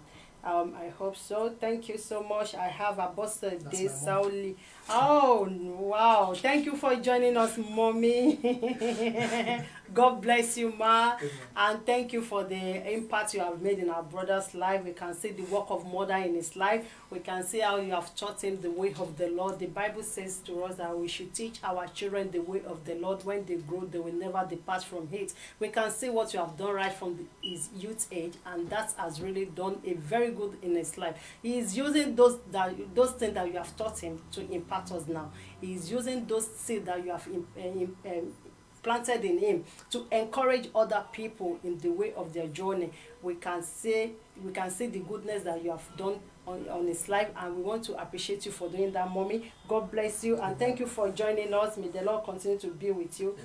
Um, I hope so. Thank you so much. I have Apostle That's De my mom. Sauli. Oh, wow. Thank you for joining us, Mommy. God bless you, Ma. Amen. And thank you for the impact you have made in our brother's life. We can see the work of mother in his life. We can see how you have taught him the way of the Lord. The Bible says to us that we should teach our children the way of the Lord. When they grow, they will never depart from it. We can see what you have done right from the, his youth age, and that has really done a very good in his life. He is using those that those things that you have taught him to impact us now. He is using those seeds that you have in, in, um, planted in him to encourage other people in the way of their journey. We can see we can see the goodness that you have done on, on his life, and we want to appreciate you for doing that, Mommy. God bless you, and thank you for joining us. May the Lord continue to be with you.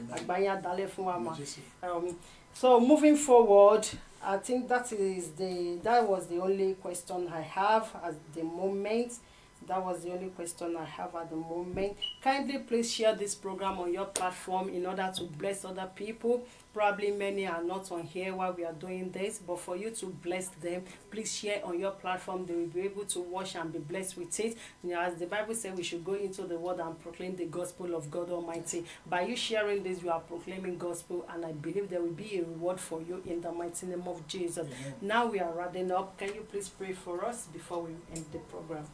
Um, so moving forward, I think that is the that was the only question I have at the moment. That was the only question I have at the moment. Kindly please share this program on your platform in order to bless other people. Probably many are not on here while we are doing this, but for you to bless them, please share on your platform. They will be able to watch and be blessed with it. You know, as the Bible says, we should go into the world and proclaim the gospel of God Almighty. By you sharing this, you are proclaiming gospel, and I believe there will be a reward for you in the mighty name of Jesus. Amen. Now we are wrapping up. Can you please pray for us before we end the program?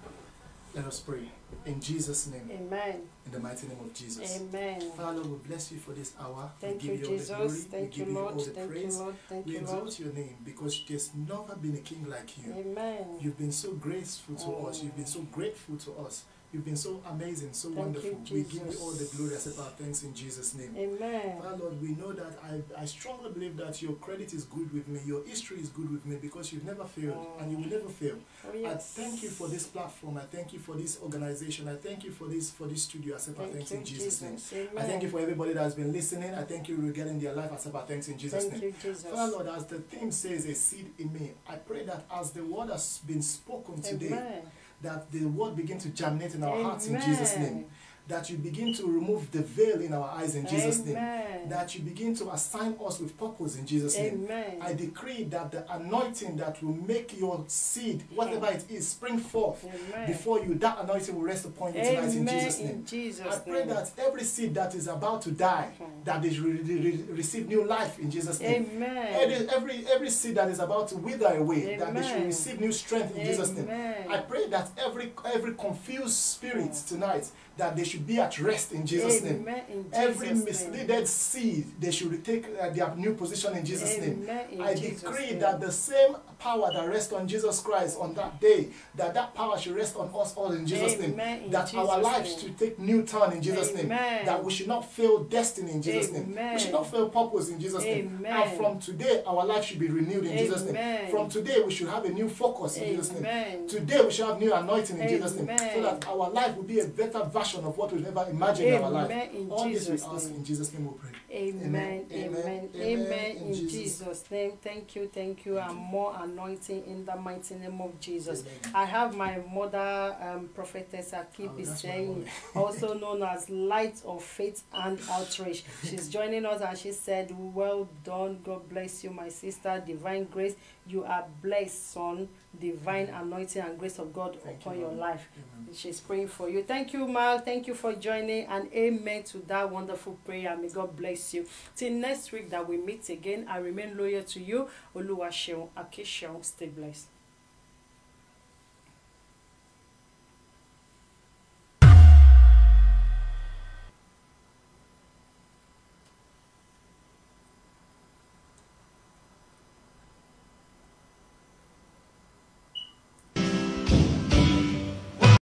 Let us pray. In Jesus' name. Amen. In the mighty name of Jesus. Amen. Father, we bless you for this hour. Thank we you, give you Jesus. all the glory. Thank we you, give Lord. you all the Thank praise. you, Lord. Thank we you, exalt Lord. your name because there's never been a king like you. Amen. You've been so graceful to Oh. us. You've been so grateful to us. You've been so amazing, so Thank wonderful. you, We give you Jesus. all the glory. Accept our thanks in Jesus' name. Amen. Father Lord, we know that I, I strongly believe that your credit is good with me, your history is good with me because you've never failed Oh. and you will never fail. Oh, yes. I thank you for this platform. I thank you for this organization. I thank you for this for this studio. Accept our Thank thanks you, in Jesus', Jesus. name. Amen. I thank you for everybody that has been listening. I thank you regarding their life. Accept our thanks in Jesus' Thank name. you, Jesus. Father Lord, as the theme says, a seed in me, I pray that as the word has been spoken today, Amen. that the word begin to germinate in our Amen. hearts in Jesus' name. That you begin to remove the veil in our eyes in Jesus' Amen. name. That you begin to assign us with purpose in Jesus' name. Amen. I decree that the anointing that will make your seed, whatever it is, spring forth Amen. before you, that anointing will rest upon you tonight in Amen. Jesus' name. In Jesus' I pray name. that every seed that is about to die, that they re re receive new life in Jesus' name. Amen. Every, every, every seed that is about to wither away, that they should Amen. receive new strength in Jesus' name. Amen. I pray that every every confused spirit tonight, that they should be at rest in Jesus' name. Amen. In Every Jesus' misleaded seed, they should retake uh, their new position in Jesus' Amen. name. In I Jesus' decree name. that the same power that rests on Jesus Christ on that day, that that power should rest on us all in Jesus' Amen. name. In That Jesus' our lives name. should take new turn in Jesus' name. Amen. That we should not fail destiny in Jesus' name. Amen. We should not fail purpose in Jesus' name. Amen. And from today, our life should be renewed in Jesus' name. Amen. From today, we should have a new focus in Jesus' name. Amen. Today, we should have new anointing in Jesus' name. Amen. So that our life will be a better version of what we've ever imagined in our life. Amen. In All Jesus' this we ask name. in Jesus' name we pray. Amen. Amen. Amen. Amen. In Jesus. Jesus' name. Thank you. Thank you. And more anointing in the mighty name of Jesus. Amen. I have my mother, um, Prophetess Akibi, Oh, that's my saying, mommy. also known as Light of Faith and Outreach. She's joining us and she said, well done. God bless you, my sister. Divine grace. You are blessed, son. Divine anointing and grace of God Thank upon you, your Lord. life. Amen. She's praying for you. Thank you, Mal. Thank you for joining. And amen to that wonderful prayer. May God bless you. Till next week that we meet again, I remain loyal to you. Oluwaseun Akesheun. Stay blessed.